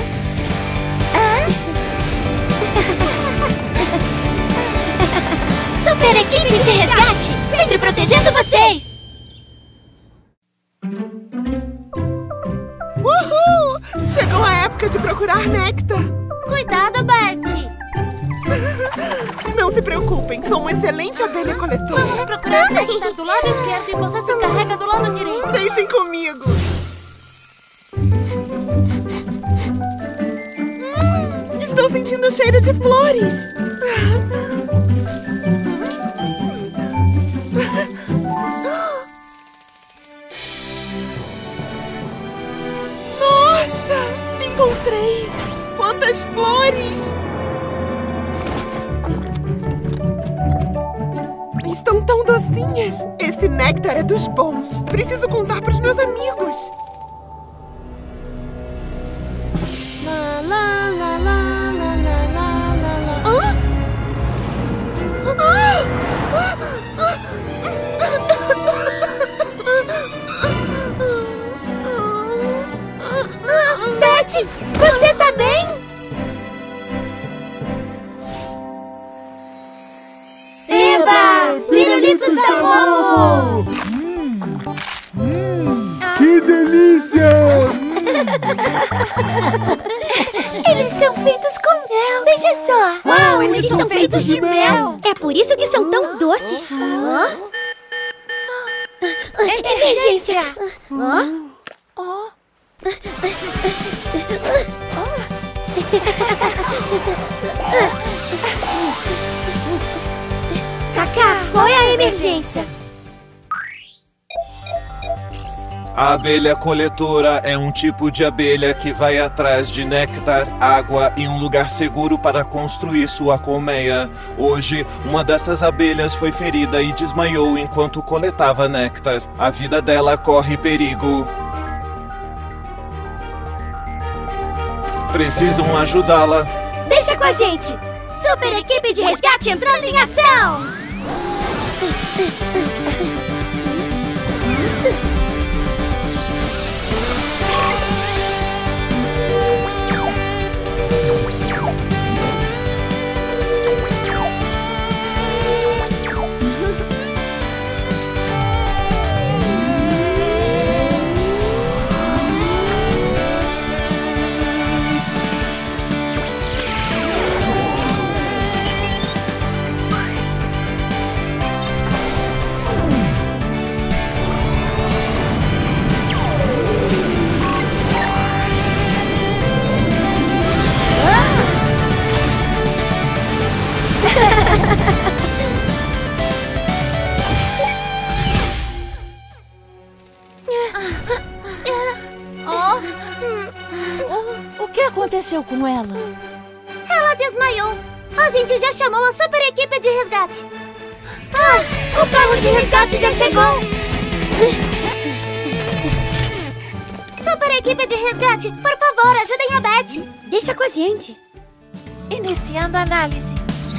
Super equipe de resgate, sempre protegendo vocês! Uhul! Chegou a época de procurar néctar. Cuidado, Betty! Não se preocupem, sou uma excelente abelha coletora. Vamos procurar o néctar do lado esquerdo e você se encarrega do lado direito. Deixem comigo. Estou sentindo o cheiro de flores. Nossa! Encontrei! Quantas flores! Estão tão docinhas! Esse néctar é dos bons. Preciso contar para os meus amigos. La la la la la la la la. Hã? Betty, você tá bem? Eba! Pirulitos sabor! Que delícia! Eles são feitos com mel. Veja só. Uau, eles são feitos de mel. É por isso que são tão doces. Emergência. Cacá, qual é a emergência? A abelha coletora é um tipo de abelha que vai atrás de néctar, água e um lugar seguro para construir sua colmeia. Hoje, uma dessas abelhas foi ferida e desmaiou enquanto coletava néctar. A vida dela corre perigo. Precisam ajudá-la. Deixa com a gente! Super equipe de resgate entrando em ação! O que aconteceu com ela? Ela desmaiou. A gente já chamou a super equipe de resgate. Ah, o carro de resgate já chegou. Super equipe de resgate, por favor, ajudem a Betty. Deixa com a gente. Iniciando a análise.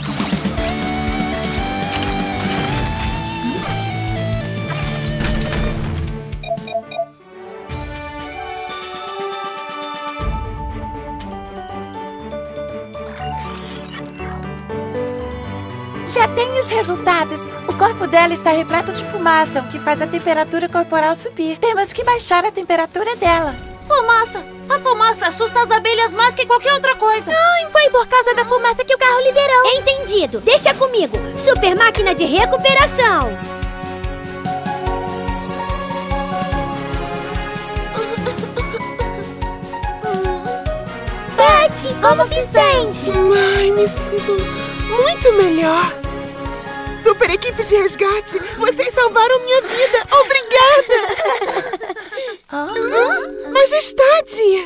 Já tem os resultados. O corpo dela está repleto de fumaça, o que faz a temperatura corporal subir. Temos que baixar a temperatura dela. Fumaça! A fumaça assusta as abelhas mais que qualquer outra coisa. Foi por causa da fumaça que o carro liberou. Entendido. Deixa comigo. Super máquina de recuperação. Betty, como se sente? Ai, me sinto muito melhor. Super equipe de resgate, vocês salvaram minha vida. Obrigada. Majestade!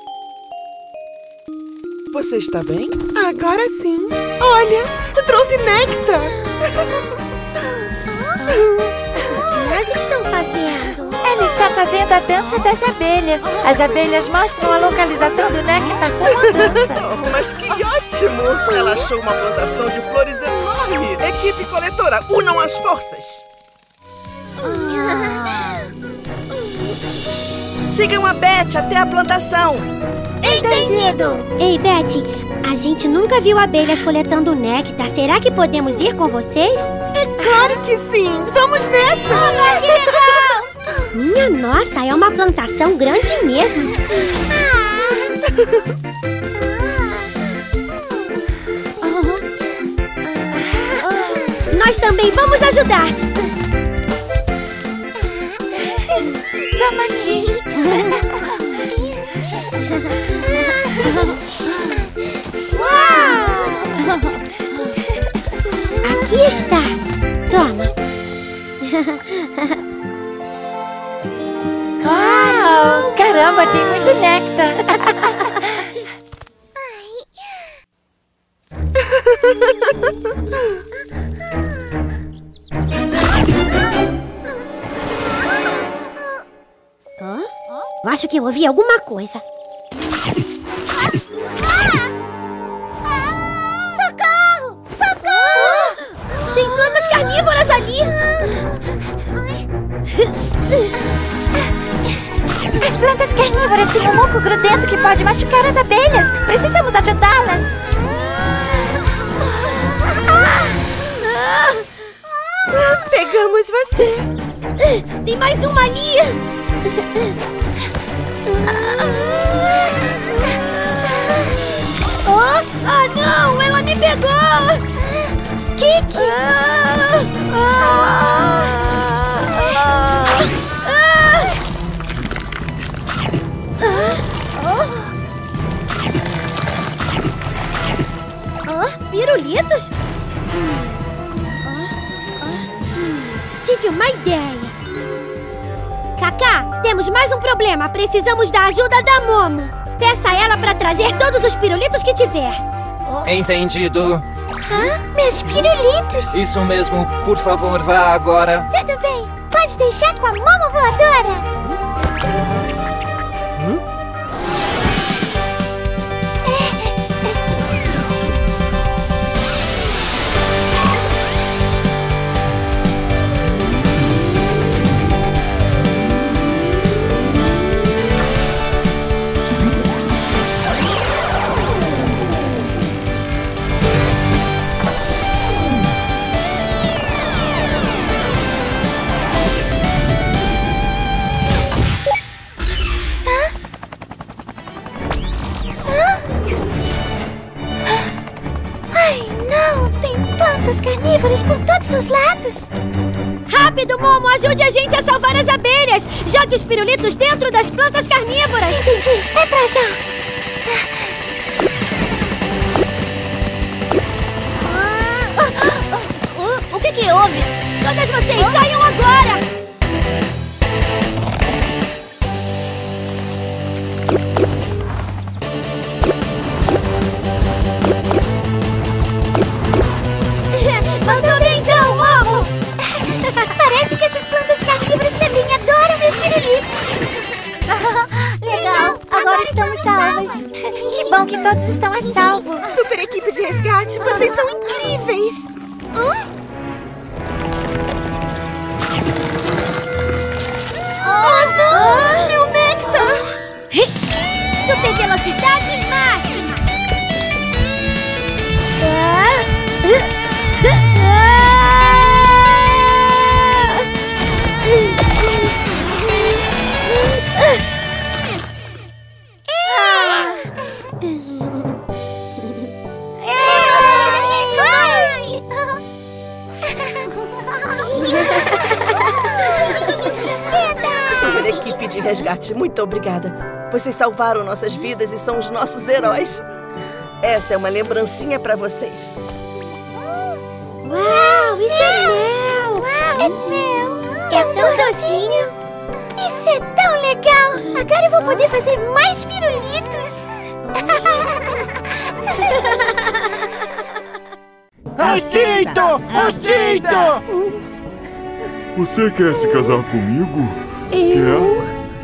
Você está bem? Agora sim. Olha, eu trouxe néctar. O que elas estão fazendo? Ela está fazendo a dança das abelhas. As abelhas mostram a localização do néctar com a dança. Mas que ótimo! Ela achou uma plantação de flores enorme. Equipe coletora, unam as forças. Sigam a Betty até a plantação. Entendido! Ei, Betty, a gente nunca viu abelhas coletando néctar. Será que podemos ir com vocês? É claro que sim! Vamos nessa! Que legal! Minha nossa, é uma plantação grande mesmo. também vamos ajudar. Toma aqui. Uau! Aqui está. Toma. Uau! Caramba, tem muito néctar. Acho que eu ouvi alguma coisa. Socorro! Socorro! Tem plantas carnívoras ali! As plantas carnívoras têm um muco grudento que pode machucar as abelhas. Precisamos ajudá-las. Pegamos você. Tem mais uma ali. Oh, não! Ela me pegou! Kiki! Pirulitos? Tive uma ideia. Kaká, temos mais um problema. Precisamos da ajuda da Momo. Peça a ela para trazer todos os pirulitos que tiver. Entendido. Meus pirulitos! Isso mesmo. Por favor, vá agora. Tudo bem. Pode deixar com a Momo voadora. Carnívoros por todos os lados. Rápido, Momo! Ajude a gente a salvar as abelhas! Jogue os pirulitos dentro das plantas carnívoras! Entendi. É pra já. O que houve? Todas vocês, saiam agora! Mandou benzão, Momo! Parece que essas plantas carnívoras também adoram meus pirulitos. Legal, agora estamos salvas. Que bom que todos estão a salvo. Super equipe de resgate, vocês são incríveis. Oh, não! Meu néctar! Super velocidade máxima! Super equipe de resgate, muito obrigada. Vocês salvaram nossas vidas e são os nossos heróis. Essa é uma lembrancinha pra vocês. Uau, isso é meu! É meu! É tão docinho! Isso é tão legal! Agora eu vou poder fazer mais pirulitos! Aceito! Aceito! Você quer se casar comigo? Eu?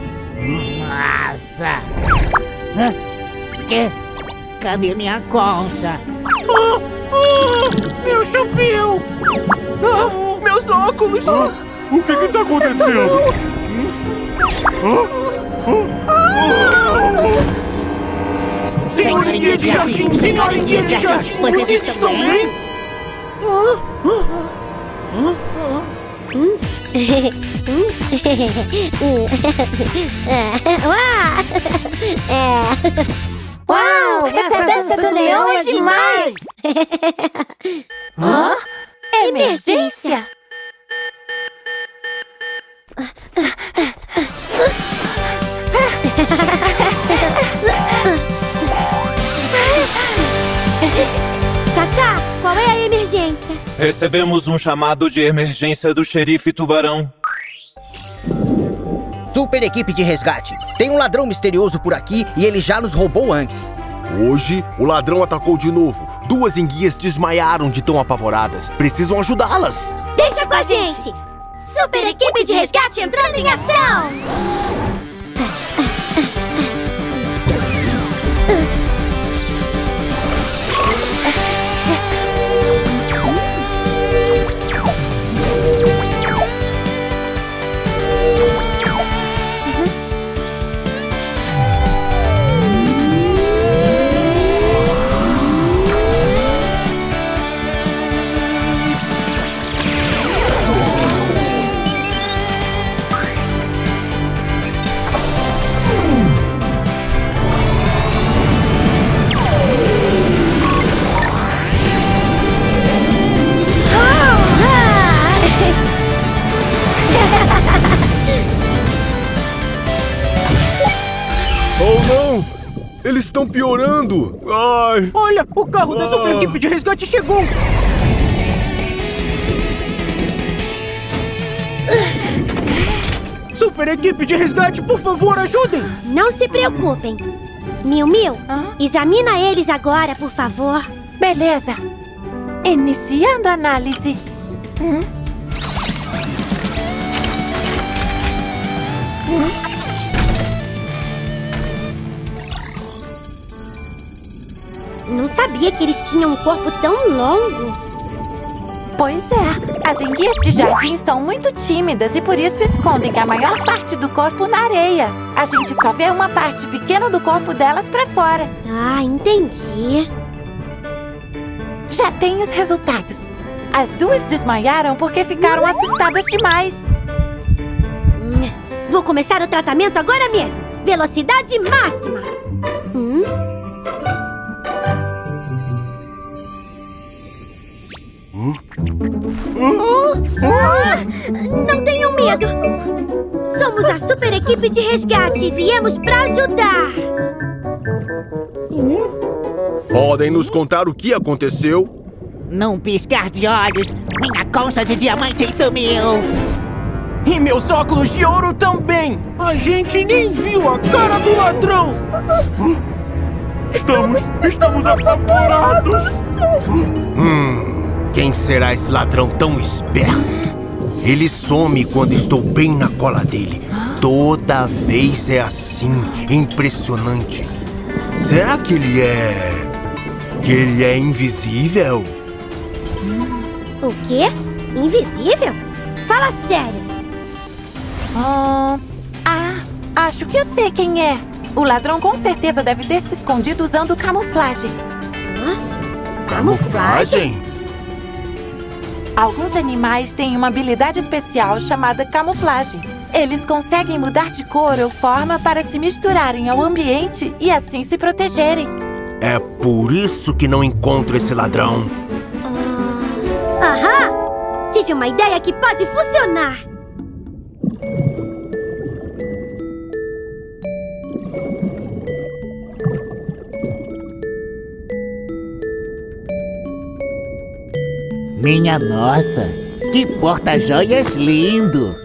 Nossa! Cadê minha concha? Meu chapéu! Meus óculos! O que tá acontecendo? Senhorinha de jardim! Senhorinha de jardim! Vocês estão bem? Uau! Essa dança do leão é demais! Emergência! Recebemos um chamado de emergência do xerife Tubarão. Super equipe de resgate. Tem um ladrão misterioso por aqui e ele já nos roubou antes. Hoje, o ladrão atacou de novo. 2 enguias desmaiaram de tão apavoradas. Precisam ajudá-las. Deixa com a gente! Super equipe de resgate entrando em ação! Oh, não! Eles estão piorando! Ai! Olha, o carro da super equipe de resgate chegou! Super equipe de resgate, por favor, ajudem! Não se preocupem. Miu Miu, examina eles agora, por favor. Beleza. Iniciando a análise. Não sabia que eles tinham um corpo tão longo. Pois é, as enguias de jardim são muito tímidas e por isso escondem a maior parte do corpo na areia. A gente só vê uma parte pequena do corpo delas pra fora. Ah, entendi. Já tem os resultados. As 2 desmaiaram porque ficaram assustadas demais. Vou começar o tratamento agora mesmo. Velocidade máxima. Não tenham medo. Somos a super equipe de resgate e viemos pra ajudar. Podem nos contar o que aconteceu? Num piscar de olhos, minha concha de diamante sumiu. E meus óculos de ouro também! A gente nem viu a cara do ladrão! Estamos apavorados! Quem será esse ladrão tão esperto? Ele some quando estou bem na cola dele. Toda vez é assim, impressionante. Será que ele é invisível? O quê? Invisível? Fala sério! Acho que eu sei quem é. O ladrão com certeza deve ter se escondido usando camuflagem. Camuflagem? Alguns animais têm uma habilidade especial chamada camuflagem. Eles conseguem mudar de cor ou forma para se misturarem ao ambiente e assim se protegerem. É por isso que não encontro esse ladrão. Aham! Tive uma ideia que pode funcionar! Minha nossa, que porta-joias lindo!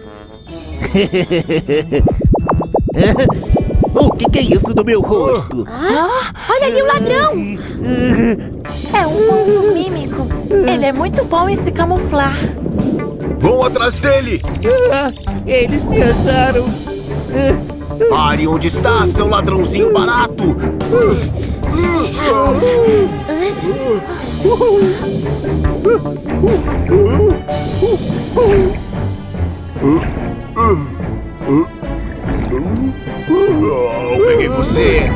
O que é isso no meu rosto? Olha ali o ladrão! É um polvo mímico. Ele é muito bom em se camuflar. Vão atrás dele! Eles me acharam! Pare onde está, seu ladrãozinho barato! Eu peguei você!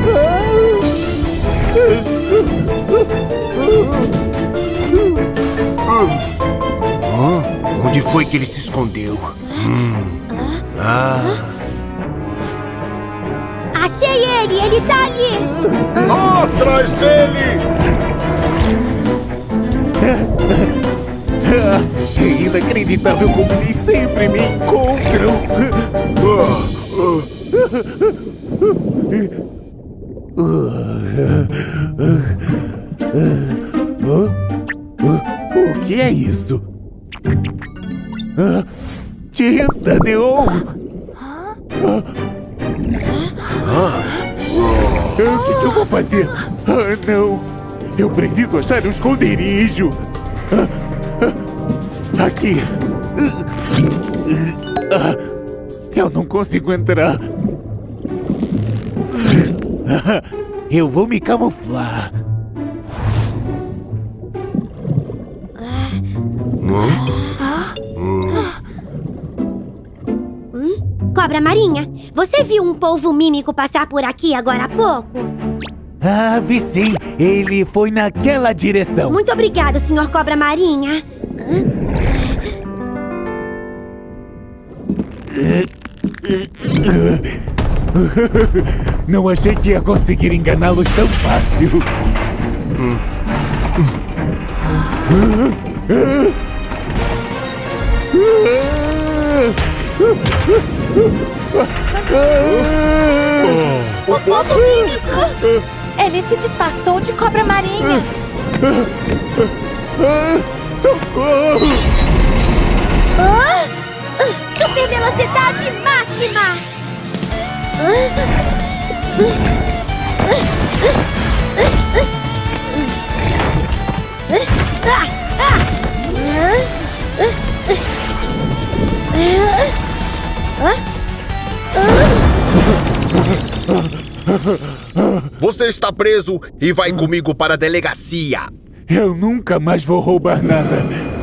Onde foi que ele se escondeu? Achei ele! Ele tá ali! Atrás dele! É inacreditável como eles sempre me encontram! O que é isso? Tinta neon! O que eu vou fazer? Não! Eu preciso achar um esconderijo! Aqui! Eu não consigo entrar! Eu vou me camuflar! Cobra Marinha, você viu um polvo mímico passar por aqui agora há pouco? Vi sim! Ele foi naquela direção! Muito obrigado, Sr. Cobra Marinha! Não achei que ia conseguir enganá-los tão fácil! O povo mímico! Ele se disfarçou de Cobra Marinha! Socorro! Super velocidade máxima! Você está preso e vai comigo para a delegacia. Eu nunca mais vou roubar nada.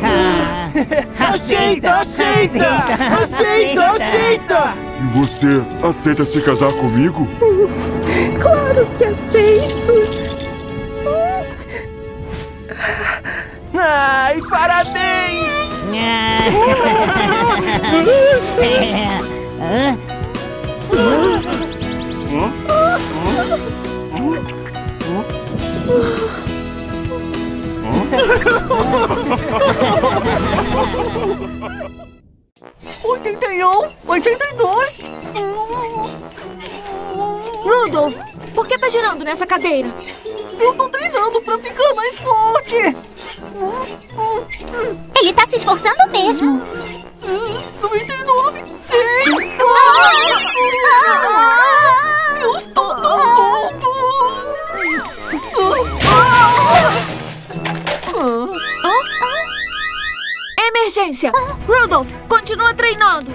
Aceita, aceita! Aceita, aceita! E você aceita se casar comigo? Claro que aceito! Ai, parabéns! Rudolph, por que tá girando nessa cadeira? Eu tô treinando pra ficar mais forte. Ele tá se esforçando mesmo. 99, 100. Eu estou tão tonto. Emergência! Rudolph, continua treinando.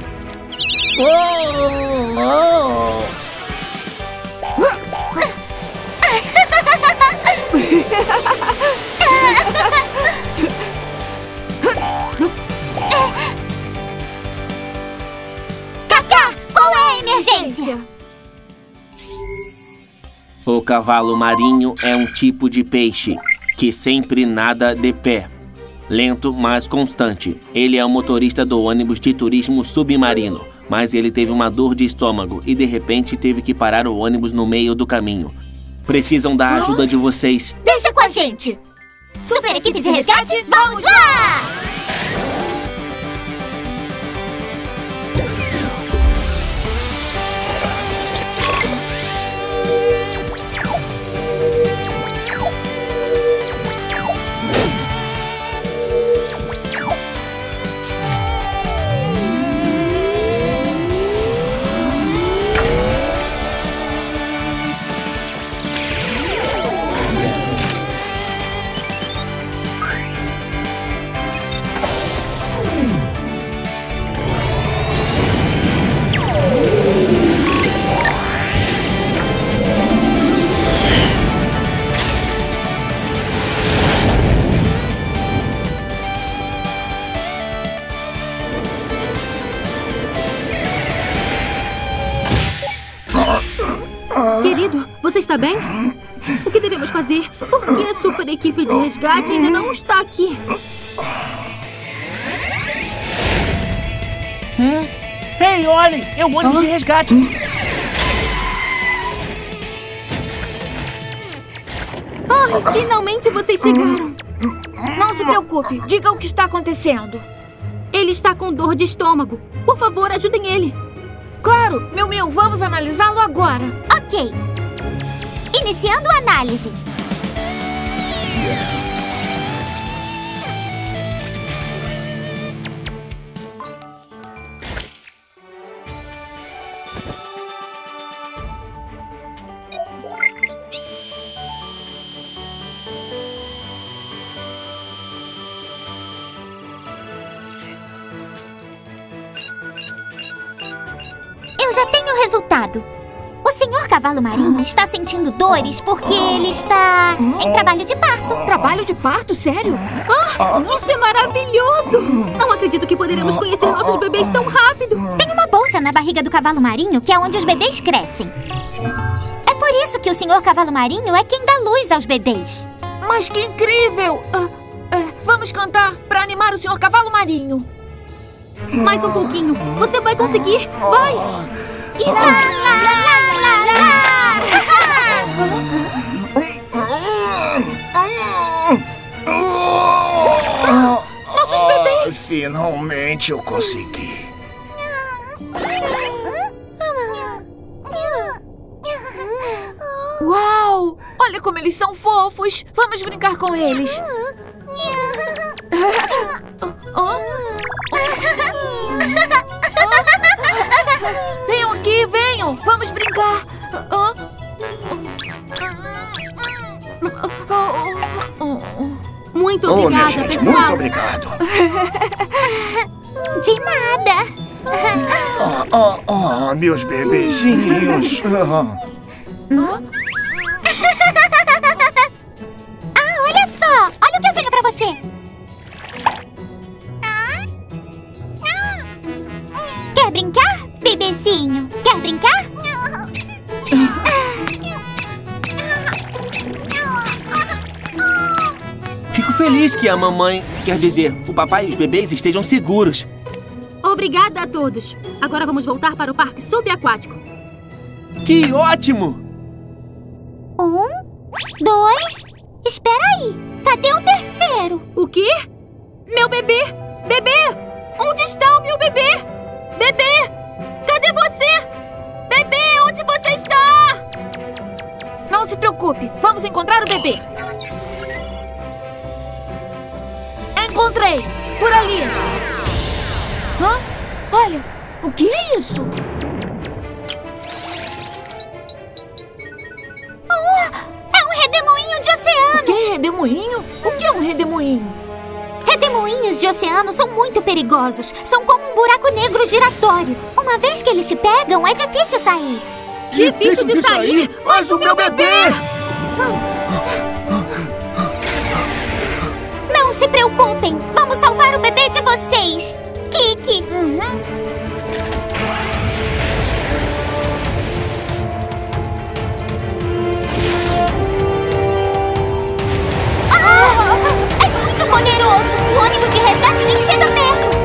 Kaká, qual é a emergência? O cavalo marinho é um tipo de peixe que sempre nada de pé. Lento, mas constante. Ele é o motorista do ônibus de turismo submarino, mas ele teve uma dor de estômago e de repente teve que parar o ônibus no meio do caminho. Precisam da ajuda de vocês. Deixa com a gente! Super equipe de resgate, vamos lá! Querido, você está bem? O que devemos fazer? Por que a super equipe de resgate ainda não está aqui? Ei, olhem! É o ônibus de resgate! Ai, finalmente vocês chegaram! Não se preocupe, diga o que está acontecendo. Ele está com dor de estômago. Por favor, ajudem ele. Claro, Miu, vamos analisá-lo agora. Ok. Iniciando a análise. Já tenho o resultado. O senhor cavalo marinho está sentindo dores porque ele está em trabalho de parto. Trabalho de parto? Sério? Isso é maravilhoso! Não acredito que poderemos conhecer nossos bebês tão rápido. Tem uma bolsa na barriga do cavalo marinho que é onde os bebês crescem. É por isso que o senhor cavalo marinho é quem dá luz aos bebês. Mas que incrível! Vamos cantar para animar o senhor cavalo marinho. Mais um pouquinho. Você vai conseguir. Vai! Nossos bebês! Finalmente eu consegui. Uau! Olha como eles são fofos. Vamos brincar com eles. Venham aqui, venham. Vamos brincar. Muito obrigada, minha gente, pessoal. muito obrigado. De nada. Meus bebezinhos. Olha só. Olha o que eu tenho pra você. Quer brincar, bebezinho? Quer brincar? Fico feliz que a mamãe, quer dizer, o papai e os bebês estejam seguros. Obrigada a todos. Agora vamos voltar para o parque subaquático. Que ótimo! 1, 2... Espera aí. Cadê o terceiro? O quê? Meu bebê! Bebê! Onde está o meu bebê? Bebê! Cadê você? Bebê, onde você está? Não se preocupe. Vamos encontrar o bebê. Encontrei! Por ali! Olha! O que é isso? É um redemoinho de oceano! O que é redemoinho? O que é um redemoinho? Redemoinhos de oceano são muito perigosos. São como um buraco negro giratório. Uma vez que eles te pegam, é difícil sair. Difícil de sair? Mas o meu bebê! Não se preocupem. Vamos salvar o bebê de vocês. Kiki. É muito poderoso. O ônibus de resgate nem chega perto.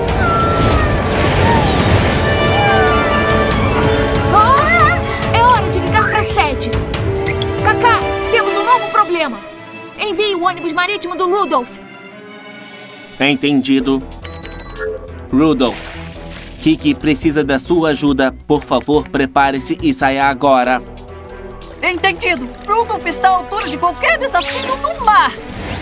É hora de ligar pra sede. Kaká, temos um novo problema. Envie o ônibus marítimo do Rudolph. Entendido. Rudolph, Kiki precisa da sua ajuda. Por favor, prepare-se e saia agora. Entendido. Rudolph está à altura de qualquer desafio no mar.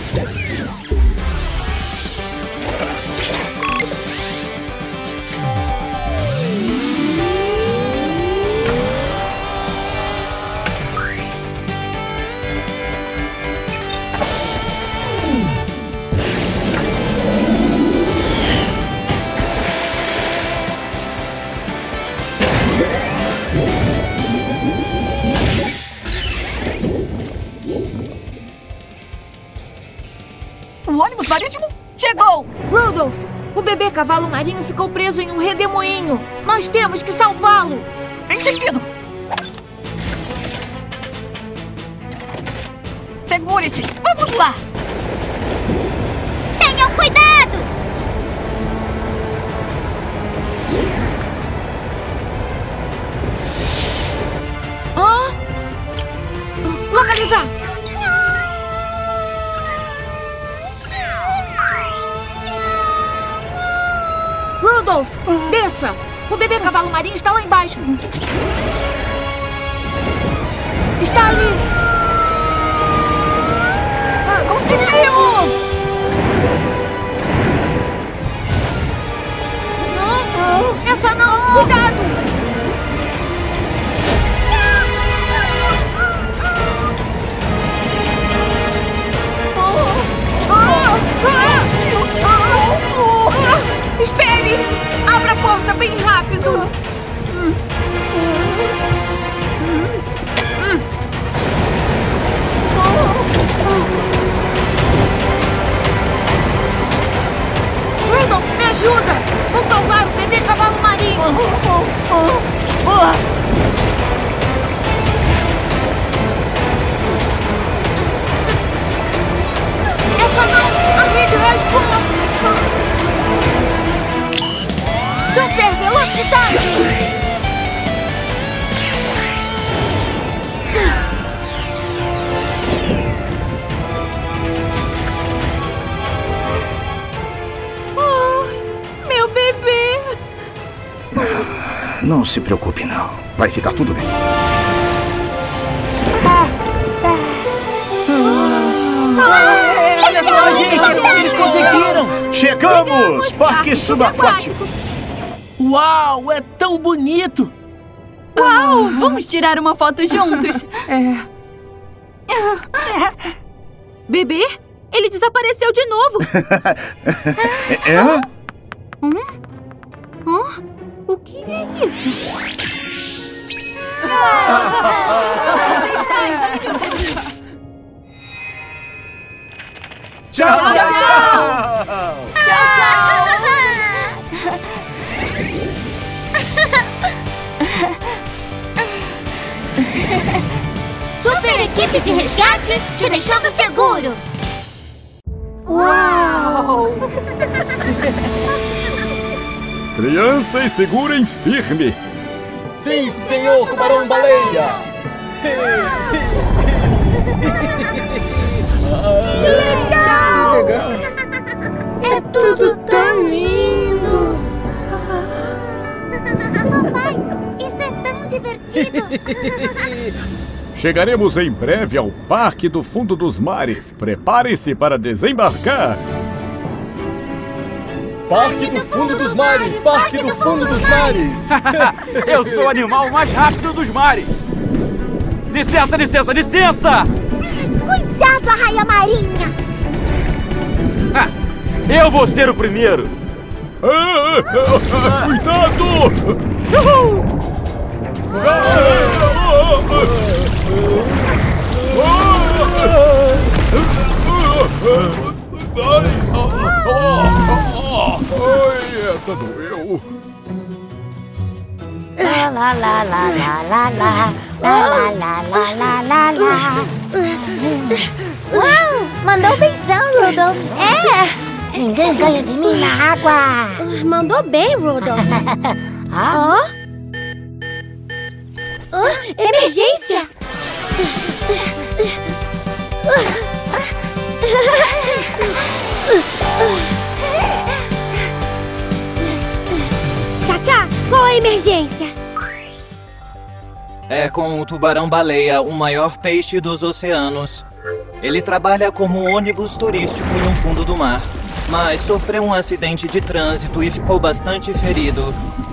O ônibus marítimo chegou! Rudolph, o bebê cavalo marinho ficou preso em um redemoinho. Nós temos que salvá-lo. Entendido. Segure-se. Vamos lá. Tenham cuidado! Localizar. Rudolph, desça! O bebê cavalo marinho está lá embaixo. Está ali. Conseguimos! Essa não! Cuidado! Espere! Abra a porta bem rápido! Não se preocupe, não. Vai ficar tudo bem. Olha só, gente! Eles conseguiram! Chegamos! Parque Subaquático! Uau, é tão bonito! Uau, vamos tirar uma foto juntos. Bebê, ele desapareceu de novo. O que é isso? Tchau, tchau, Super equipe de resgate te deixando seguro. Uau! Crianças, segurem firme. Sim, senhor Tubarão-Baleia. Legal! É tudo tão lindo. Papai, isso é tão divertido. Chegaremos em breve ao Parque do Fundo dos Mares. Preparem-se para desembarcar. Parque do Fundo dos Mares! Parque do Fundo dos Mares! Eu sou o animal mais rápido dos mares! Licença, licença, licença! Cuidado, arraia marinha! Eu vou ser o primeiro! Cuidado! Uhul! Ai, essa doeu. Lá, lá, lá, lá, lá, lá, lá, lá, lá, lá, lá, lá, lá. Uau! Mandou um beijão, Rudolph. Ninguém ganha de mim na água. Mandou bem, Rudolph. Emergência! Kaká, qual a emergência? É com o tubarão-baleia, o maior peixe dos oceanos. Ele trabalha como um ônibus turístico no fundo do mar, mas sofreu um acidente de trânsito e ficou bastante ferido.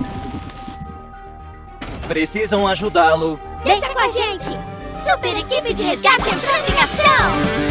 Precisam ajudá-lo. Deixa com a gente! Super equipe de resgate entrando em ação!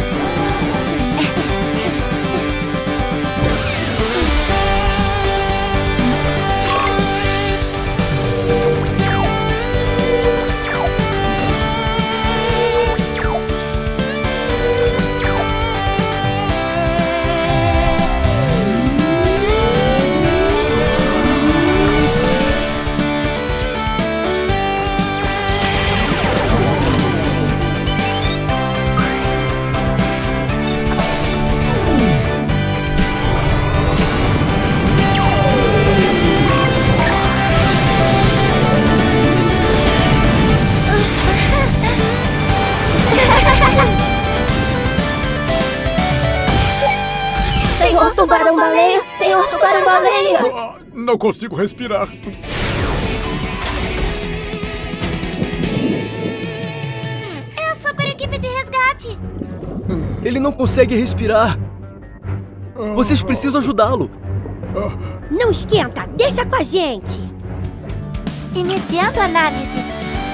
Senhor Tubarão-Baleia! Senhor Tubarão-Baleia! Não consigo respirar. É a super equipe de resgate! Ele não consegue respirar. Vocês precisam ajudá-lo. Não esquenta, deixa com a gente. Iniciando a análise.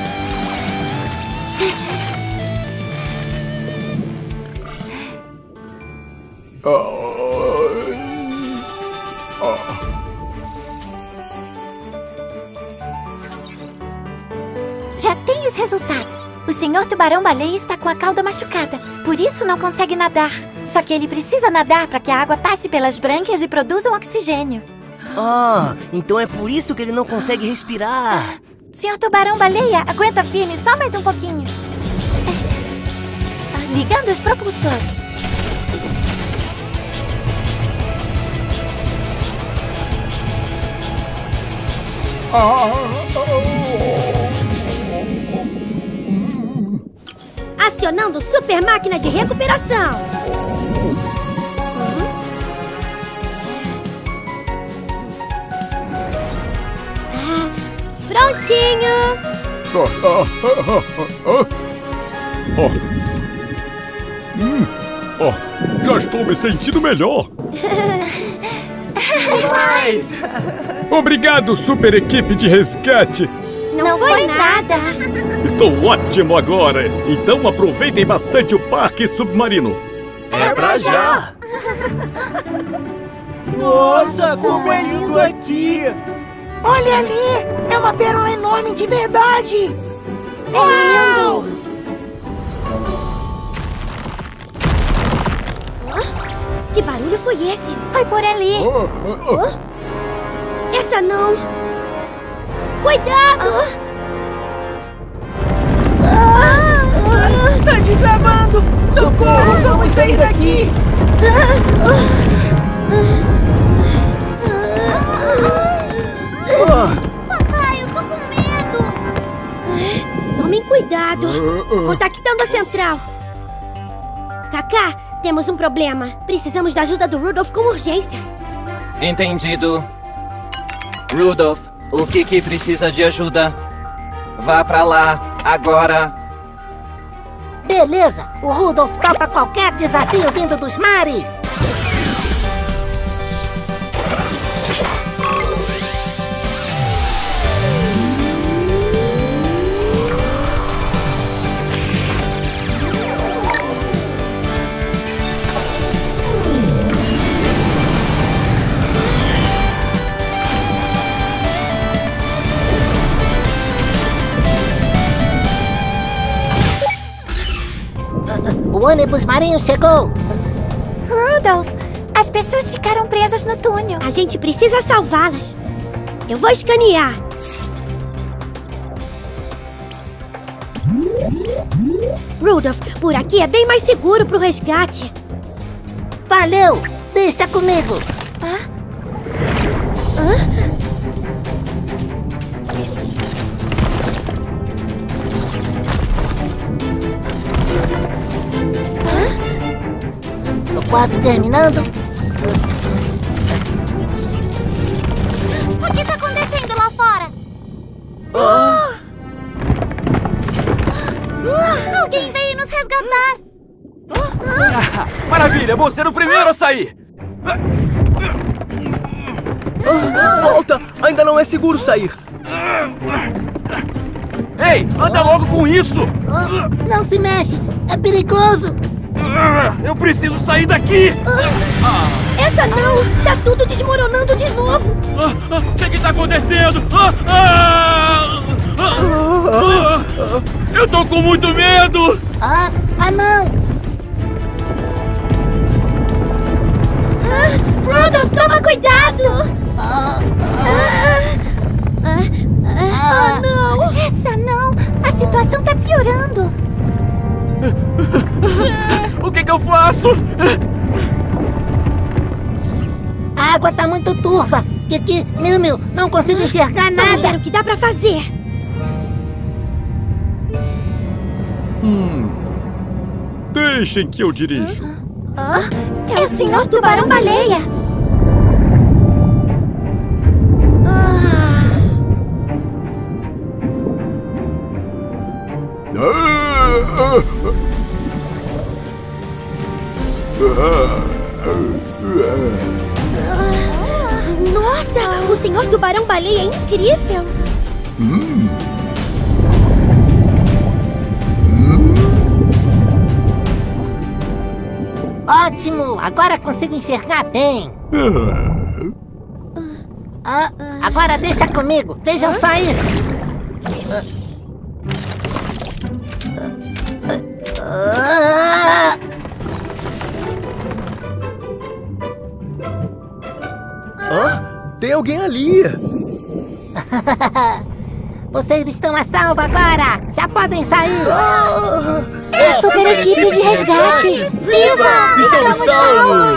Já tem os resultados. O senhor tubarão-baleia está com a cauda machucada, por isso não consegue nadar. Só que ele precisa nadar para que a água passe pelas brânquias e produza um oxigênio. Então é por isso que ele não consegue respirar. Senhor tubarão-baleia, aguenta firme só mais um pouquinho. Ligando os propulsores. Acionando super máquina de recuperação. Prontinho! Já estou me sentindo melhor. Demais! Obrigado, super equipe de resgate. Não foi nada! Estou ótimo agora. Então aproveitem bastante o parque submarino. É pra já! Nossa, como é lindo aqui! Olha ali! É uma pérola enorme de verdade! Uau! Que barulho foi esse? Foi por ali. Essa não! Cuidado! Tá desabando! Socorro! Vamos sair daqui! Papai, eu tô com medo! Tomem cuidado! Contactando a central! Kaká, temos um problema. Precisamos da ajuda do Rudolph com urgência. Entendido. Rudolph, o que precisa de ajuda? Vá pra lá, agora. Beleza! O Rudolph topa qualquer desafio vindo dos mares! O ônibus marinho chegou! Rudolph, as pessoas ficaram presas no túnel. A gente precisa salvá-las. Eu vou escanear. Rudolph, por aqui é bem mais seguro pro resgate. Valeu! Deixa comigo! Tô quase terminando. O que tá acontecendo lá fora? Alguém veio nos resgatar! Maravilha, vou ser o primeiro a sair! Volta! Ainda não é seguro sair! Ei, anda logo com isso! Não se mexe! É perigoso! Eu preciso sair daqui! Essa não! Tá tudo desmoronando de novo! O que tá acontecendo? Eu tô com muito medo! Não! Rudolph, toma cuidado! Não! Essa não! A situação tá piorando! O que eu faço? A água tá muito turva! Kiki, Miu, não consigo enxergar nada! Vamos ver o que dá pra fazer! Deixem que eu dirijo. É o Senhor Tubarão-Baleia! Nossa! O Senhor Tubarão-Baleia é incrível! Ótimo! Agora consigo enxergar bem! Agora deixa comigo! Vejam só isso! Tem alguém ali! Vocês estão a salvo agora! Já podem sair! É a super equipe de resgate! Viva! Estamos salvos!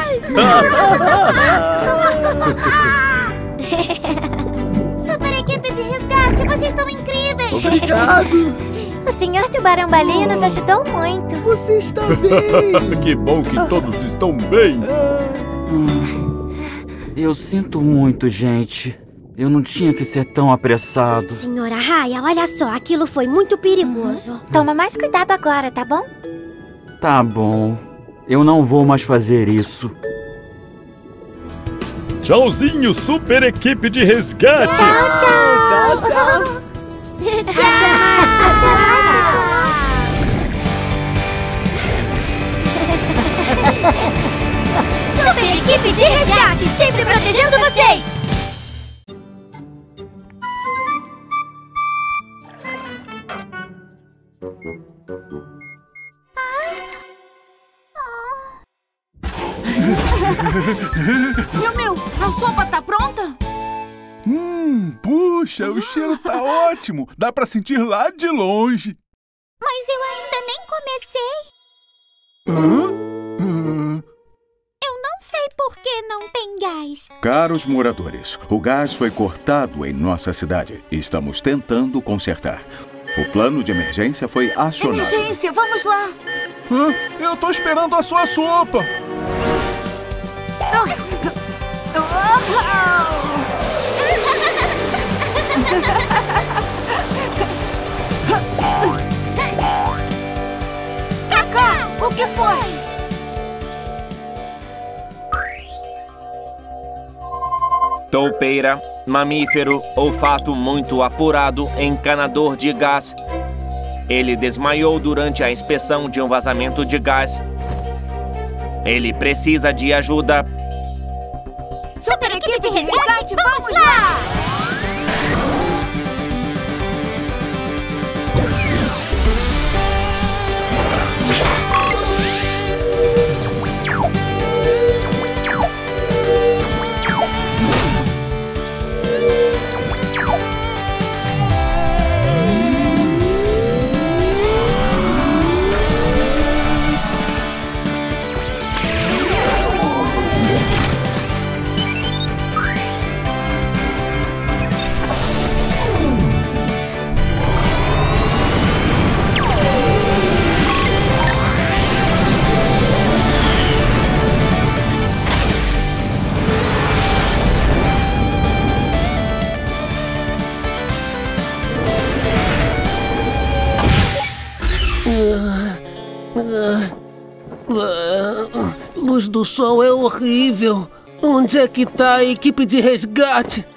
Super equipe de resgate, vocês são incríveis! Obrigado! O Senhor Tubarão-Baleia nos ajudou muito! Você está bem! Que bom que todos estão bem! Eu sinto muito, gente. Eu não tinha que ser tão apressado. Senhora Raya, olha só, aquilo foi muito perigoso. Toma mais cuidado agora, tá bom? Tá bom. Eu não vou mais fazer isso. Tchauzinho, super equipe de resgate! Tchau, tchau! Super equipe de resgate, sempre protegendo vocês! Meu, a sopa tá pronta? Puxa, o cheiro tá ótimo. Dá pra sentir lá de longe. Mas eu ainda nem comecei. Eu não sei por que não tem gás. Caros moradores, o gás foi cortado em nossa cidade. Estamos tentando consertar. O plano de emergência foi acionado. Emergência, vamos lá. Eu tô esperando a sua sopa. Cacá, o que foi? Toupeira, mamífero, olfato muito apurado, encanador de gás. Ele desmaiou durante a inspeção de um vazamento de gás. Ele precisa de ajuda. Super equipe de resgate, vamos lá! Luz do sol é horrível. Onde é que tá a equipe de resgate?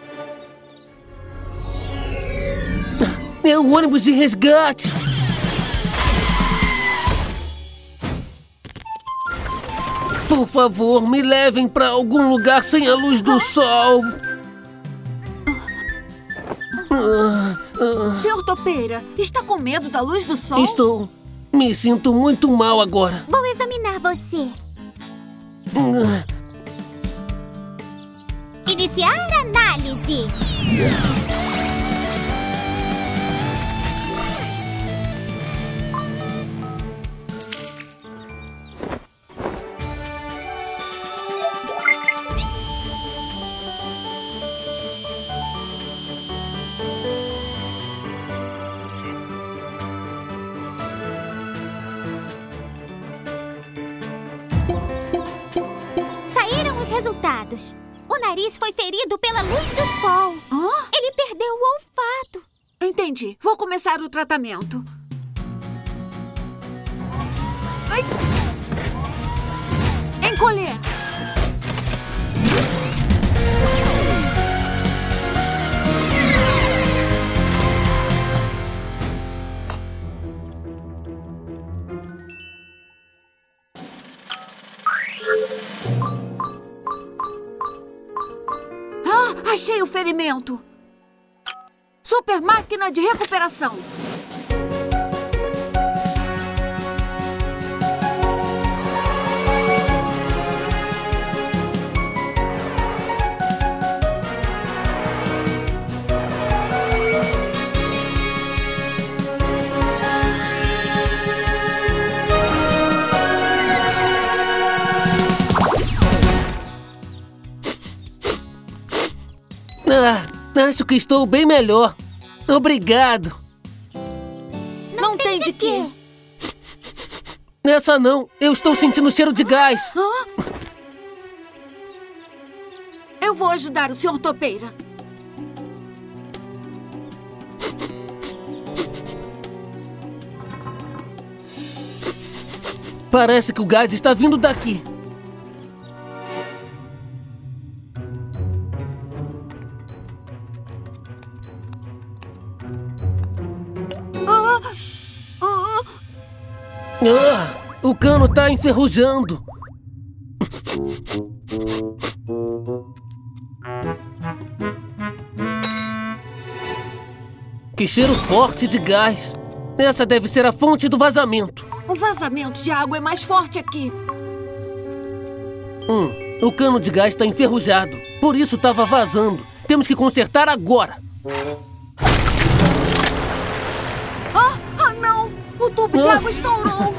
É o ônibus de resgate. Por favor, me levem pra algum lugar sem a luz do sol. Senhor Toupeira, está com medo da luz do sol? Estou. Me sinto muito mal agora. Vou examinar você. Iniciar a análise. Os resultados. O nariz foi ferido pela luz do sol. Ele perdeu o olfato. Entendi. Vou começar o tratamento. Ai. Encolher. Achei o ferimento. Super máquina de recuperação. Acho que estou bem melhor. Obrigado. Não tem de quê? Nessa não. Eu estou sentindo cheiro de gás. Eu vou ajudar o Sr. Toupeira. Parece que o gás está vindo daqui. O cano está enferrujando. Que cheiro forte de gás. Essa deve ser a fonte do vazamento. O vazamento de água é mais forte aqui. O cano de gás está enferrujado. Por isso estava vazando. Temos que consertar agora. Não! O tubo de água estourou.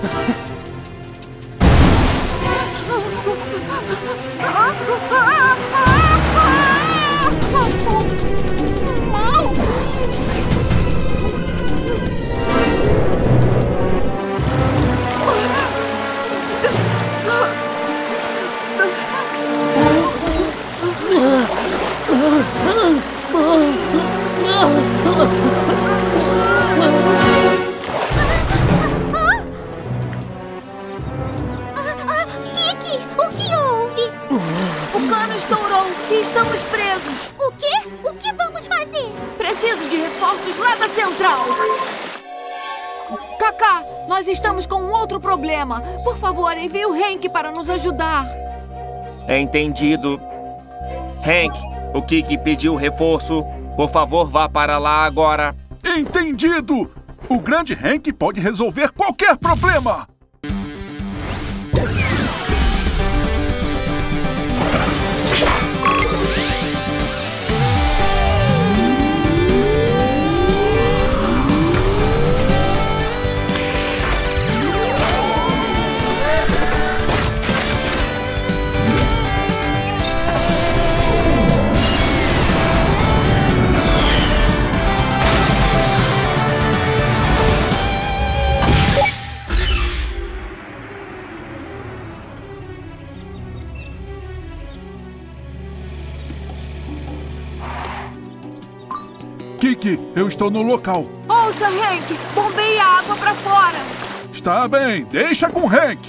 Kiki, o que houve? O cano estourou e estamos presos. O quê? O que vamos fazer? Preciso de reforços lá da central. Kaká, nós estamos com um outro problema. Por favor, envie o Hank para nos ajudar. Entendido. Hank, o Kiki pediu reforço. Por favor, vá para lá agora. Entendido! O grande Hank pode resolver qualquer problema! Kiki, eu estou no local. Ouça, Hank! Bombeie a água pra fora! Está bem, deixa com Hank.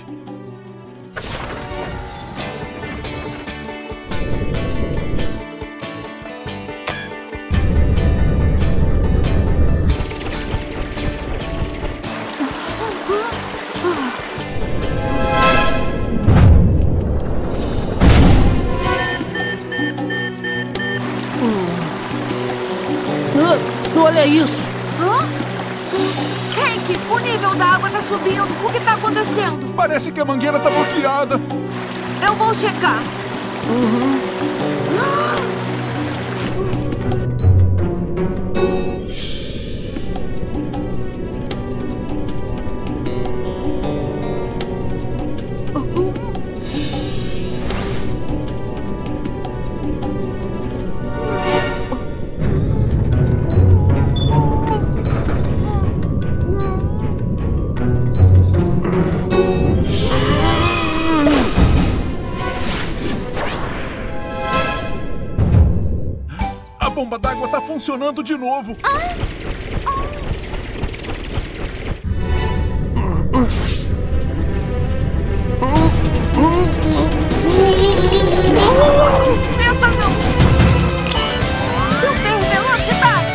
Olha isso! Hank, o nível da água está subindo. O que está acontecendo? Parece que a mangueira está bloqueada. Eu vou checar. A bomba d'água está funcionando de novo. Pensa não! Super velocidade!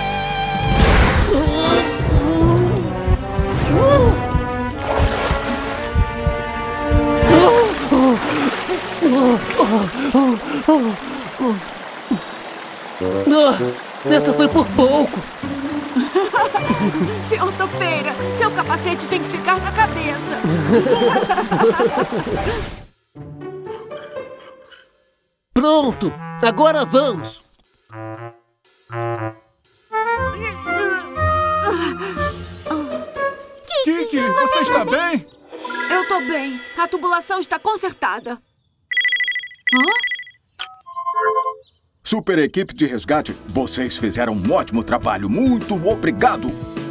Essa foi por pouco. Senhor Topeira, seu capacete tem que ficar na cabeça. Pronto, agora vamos. Kiki, você está bem? Eu tô bem. A tubulação está consertada. Super equipe de resgate, vocês fizeram um ótimo trabalho. Muito obrigado.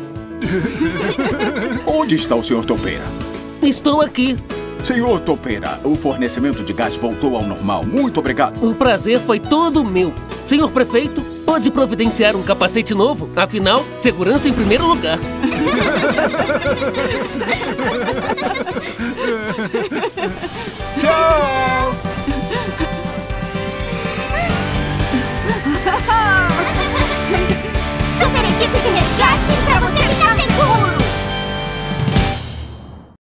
Onde está o Sr. Topeira? Estou aqui. Senhor Topeira, o fornecimento de gás voltou ao normal. Muito obrigado. O prazer foi todo meu. Senhor Prefeito, pode providenciar um capacete novo? Afinal, segurança em primeiro lugar.